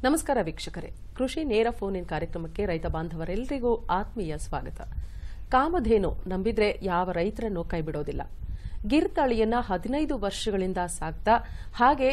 ನಮಸ್ಕಾರ ವೀಕ್ಷಕರೇ, ಕೃಷಿ ನೇರ ಫೋನ್ ಇನ್ ಕಾರ್ಯಕ್ರಮಕ್ಕೆ ರೈತ ಬಾಂಧವರೆಲ್ಲರಿಗೂ ಆತ್ಮೀಯ ಸ್ವಾಗತ. ಕಾಮಧೇನು ನಂಬಿದ್ರೆ ಯಾವ ರೈತರನ್ನು ಕೈಬಿಡೋದಿಲ್ಲ. ಗಿರ್ ತಳಿಯನ್ನ 15 ವರ್ಷಗಳಿಂದ ಸಾಕ್ತಾ ಹಾಗೆ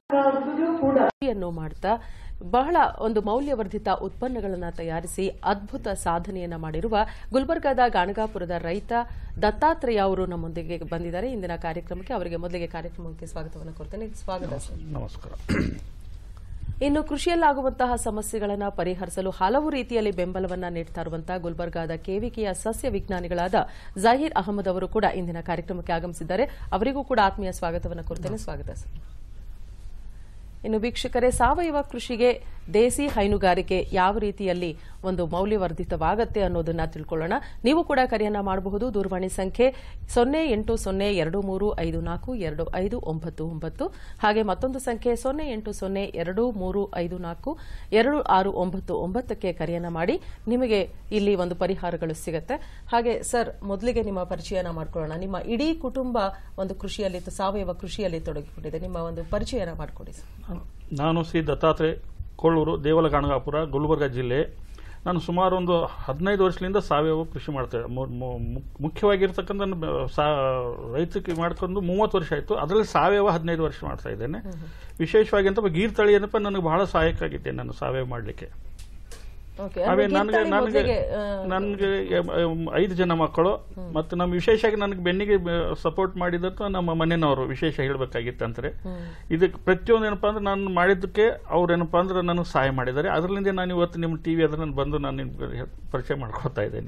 ಮಾಡ್ತಾ ಬಹಳ ಒಂದು ಮೌಲ್ಯವರ್ಧಿತ ಉತ್ಪನ್ನಗಳನ್ನು ತಯಾರಿಸಿ ಅದ್ಭುತ ಸಾಧನೆಯನ್ನ ಮಾಡಿರುವ ಗುಲ್ಬರ್ಗಾದ ಗಾಣಗಾಪುರದ ರೈತ ದತ್ತಾತ್ರೇಯ ಅವರು ನಮ್ಮೊಂದಿಗೆ ಬಂದಿದ್ದಾರೆ ಇಂದಿನ ಕಾರ್ಯಕ್ರಮಕ್ಕೆ. ಅವರಿಗೆ ಮೊದಲಿಗೆ ಕಾರ್ಯಕ್ರಮಕ್ಕೆ ಸ್ವಾಗತವನ್ನು ಕೋರ್ತೇನೆ. ಸ್ವಾಗತ ಸರ್. ನಮಸ್ಕಾರ. ಇನ್ನು ಕೃಷಿಯಲ್ಲಾಗುವಂತಹ ಸಮಸ್ಯೆಗಳನ್ನು ಪರಿಹರಿಸಲು ಹಲವು ರೀತಿಯಲ್ಲಿ ಬೆಂಬಲವನ್ನ ನೀಡುತ್ತಾ ಇರುವಂತಹ ಗುಲ್ಬರ್ಗಾದ ಕೆವಿಕೆಯ ಸಸ್ಯ ವಿಜ್ಞಾನಿಗಳಾದ ಜಹೀರ್ ಅಹಮದ್ ಅವರು ಕೂಡ ಇಂದಿನ ಕಾರ್ಯಕ್ರಮಕ್ಕೆ ಆಗಮಿಸಿದ್ದಾರೆ. ಅವರಿಗೂ ಕೂಡ ಆತ್ಮೀಯ ಸ್ವಾಗತವನ್ನು ಕೋರ್ತೇನೆ. ಸ್ವಾಗತ ಸರ್. ಇನ್ನು ವೀಕ್ಷಕರೇ, ಸಾವಯವ ಕೃಷಿಗೆ ದೇಸಿ ಹೈನುಗಾರಿಕೆ ಯಾವ ರೀತಿಯಲ್ಲಿ ಒಂದು ಮೌಲ್ಯವರ್ಧಿತವಾಗತ್ತೆ ಅನ್ನೋದನ್ನ ತಿಳ್ಕೊಳ್ಳೋಣ. ನೀವು ಕೂಡ ಕರೆಯನ್ನ ಮಾಡಬಹುದು. ದೂರವಾಣಿ ಸಂಖ್ಯೆ 0802354259 ಹಾಗೆ ಮತ್ತೊಂದು ಸಂಖ್ಯೆ 080235426699ಕ್ಕೆ ಕರೆಯನ್ನ ಮಾಡಿ ನಿಮಗೆ ಇಲ್ಲಿ ಒಂದು ಪರಿಹಾರಗಳು ಸಿಗುತ್ತೆ. ಹಾಗೆ ಸರ್, ಮೊದಲಿಗೆ ನಿಮ್ಮ ಪರಿಚಯನ ಮಾಡ್ಕೊಳ್ಳೋಣ. ನಿಮ್ಮ ಇಡೀ ಕುಟುಂಬ ಒಂದು ಕೃಷಿಯಲ್ಲಿ, ಸಾವಯವ ಕೃಷಿಯಲ್ಲಿ ತೊಡಗಿಕೊಂಡಿದೆ. ನಿಮ್ಮ ಒಂದು ಪರಿಚಯನ ಮಾಡಿಕೊಡಿ ಸರ್. ನಾನು ಶ್ರೀ ದತ್ತಾತ್ರೇಯ, ಕೊಳ್ಳೂರು, ದೇವಲ ಗಾಣಗಾಪುರ, ಗುಲ್ಬರ್ಗಾ ಜಿಲ್ಲೆ. ನಾನು ಸುಮಾರು ಒಂದು 15 ವರ್ಷದಿಂದ ಸಾವಯವ ಕೃಷಿ ಮಾಡ್ತೇವೆ. ಮುಖ್ಯವಾಗಿರ್ತಕ್ಕಂಥ ರೈತಕ್ಕೆ ಮಾಡ್ಕೊಂಡು 30 ವರ್ಷ ಆಯಿತು. ಅದರಲ್ಲಿ ಸಾವಯವ 15 ವರ್ಷ ಮಾಡ್ತಾ ಇದ್ದೇನೆ. ವಿಶೇಷವಾಗಿ ಅಂತ ಗೀರ್ ತಳಿ ಏನಪ್ಪ ನನಗೆ ಬಹಳ ಸಹಾಯಕ ಆಗಿದೆ ನಾನು ಸಾವಯವ ಮಾಡಲಿಕ್ಕೆ. ನನಗೆ 5 ಜನ ಮಕ್ಕಳು ಮತ್ತು ನಮ್ಮ ವಿಶೇಷವಾಗಿ ನನಗೆ ಬೆನ್ನಿಗೆ ಸಪೋರ್ಟ್ ಮಾಡಿದ್ದು ನಮ್ಮ ಮನೆಯವರು ವಿಶೇಷ ಹೇಳಬೇಕಾಗಿತ್ತಂದ್ರೆ ಇದಕ್ಕೆ ಪ್ರತಿಯೊಂದು ಏನಪ್ಪಾ ಅಂದ್ರೆ ನಾನು ಮಾಡಿದ್ದಕ್ಕೆ ಅವ್ರೇನಪ್ಪಾ ಅಂದ್ರೆ ನನಗೆ ಸಹಾಯ ಮಾಡಿದ್ದಾರೆ. ಅದರಿಂದ ನಾನು ಇವತ್ತು ನಿಮ್ಮ ಟಿವಿ ಅದನ್ನ ಬಂದು ನಾನು ನಿಮ್ಗೆ ಪರಿಚಯ ಮಾಡ್ಕೊತಾ ಇದ್ದೇನೆ.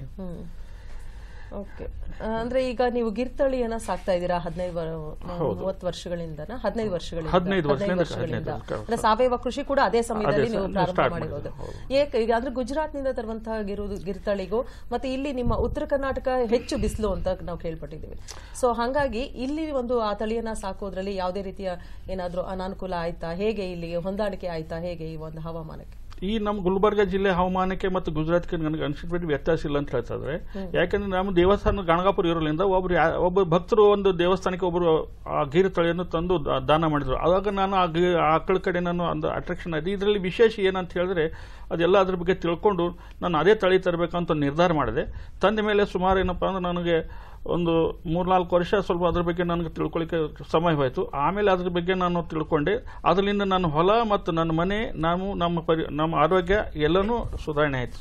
ಓಕೆ, ಅಂದ್ರೆ ಈಗ ನೀವು ಗಿರ್ ತಳಿಯನ್ನ ಸಾಕ್ತಾ ಇದ್ದೀರಾ 30 ವರ್ಷಗಳಿಂದ. 15 ವರ್ಷಗಳಿಂದ ಅಂದ್ರೆ ಸಾವಯವ ಕೃಷಿ ಕೂಡ ಅದೇ ಸಮಯದಲ್ಲಿ ನೀವು ಪ್ರಾರಂಭ ಮಾಡಿರೋದು. ಈಗ ಅಂದ್ರೆ ಗುಜರಾತ್ ನಿಂದ ತರುವಂತಹ ಗಿರ್ ತಳಿಗೂ ಮತ್ತೆ ಇಲ್ಲಿ ನಿಮ್ಮ ಉತ್ತರ ಕರ್ನಾಟಕ ಹೆಚ್ಚು ಬಿಸಿಲು ಅಂತ ನಾವು ಕೇಳ್ಪಟ್ಟಿದ್ದೀವಿ. ಸೊ ಹಾಗಾಗಿ ಇಲ್ಲಿ ಒಂದು ಆ ತಳಿಯನ್ನ ಸಾಕೋದ್ರಲ್ಲಿ ಯಾವುದೇ ರೀತಿಯ ಏನಾದ್ರೂ ಅನಾನುಕೂಲ ಆಯ್ತಾ? ಹೇಗೆ ಇಲ್ಲಿಗೆ ಹೊಂದಾಣಿಕೆ ಆಯ್ತಾ? ಹೇಗೆ ಈ ಒಂದು ಹವಾಮಾನಕ್ಕೆ? ಈ ನಮ್ಮ ಗುಲ್ಬರ್ಗಾ ಜಿಲ್ಲೆ ಹವಾಮಾನಕ್ಕೆ ಮತ್ತು ಗುಜರಾತ್ಗೆ ನನಗೆ ಅನಿಸಿಬಿಟ್ಟು ವ್ಯತ್ಯಾಸ ಇಲ್ಲ ಅಂತ ಹೇಳ್ತಾ ಇದ್ರೆ, ಯಾಕಂದ್ರೆ ನಮ್ಮ ದೇವಸ್ಥಾನ ಗಾಣಗಾಪುರ ಇರೋದ್ರಿಂದ ಒಬ್ಬ ಭಕ್ತರು ಒಂದು ದೇವಸ್ಥಾನಕ್ಕೆ ಒಬ್ಬರು ಆ ಗೀರ್ ತಳಿಯನ್ನು ತಂದು ದಾನ ಮಾಡಿದ್ರು. ಆವಾಗ ನಾನು ಆಕಳ ಕಡೆ ನಾನು ಒಂದು ಅಟ್ರಾಕ್ಷನ್ ಆಯ್ತು. ಇದರಲ್ಲಿ ವಿಶೇಷ ಏನಂತ ಹೇಳಿದ್ರೆ ಅದೆಲ್ಲ ಅದ್ರ ಬಗ್ಗೆ ತಿಳ್ಕೊಂಡು ನಾನು ಅದೇ ತಳಿ ತರಬೇಕಂತ ನಿರ್ಧಾರ ಮಾಡಿದೆ. ತಂದ ಮೇಲೆ ಸುಮಾರು ಏನಪ್ಪಾ ಅಂದ್ರೆ ನನಗೆ ಒಂದು 3-4 ವರ್ಷ ಸ್ವಲ್ಪ ಅದ್ರ ಬಗ್ಗೆ ನನಗೆ ತಿಳ್ಕೊಳ್ಳಿಕ್ಕೆ ಸಮಯ ಹೋಯಿತು. ಆಮೇಲೆ ಅದ್ರ ಬಗ್ಗೆ ನಾನು ತಿಳ್ಕೊಂಡೆ. ಅದರಿಂದ ನನ್ನ ಹೊಲ ಮತ್ತು ನನ್ನ ಮನೆ, ನಮ್ಮ ಆರೋಗ್ಯ ಎಲ್ಲನೂ ಸುಧಾರಣೆ ಆಯ್ತು.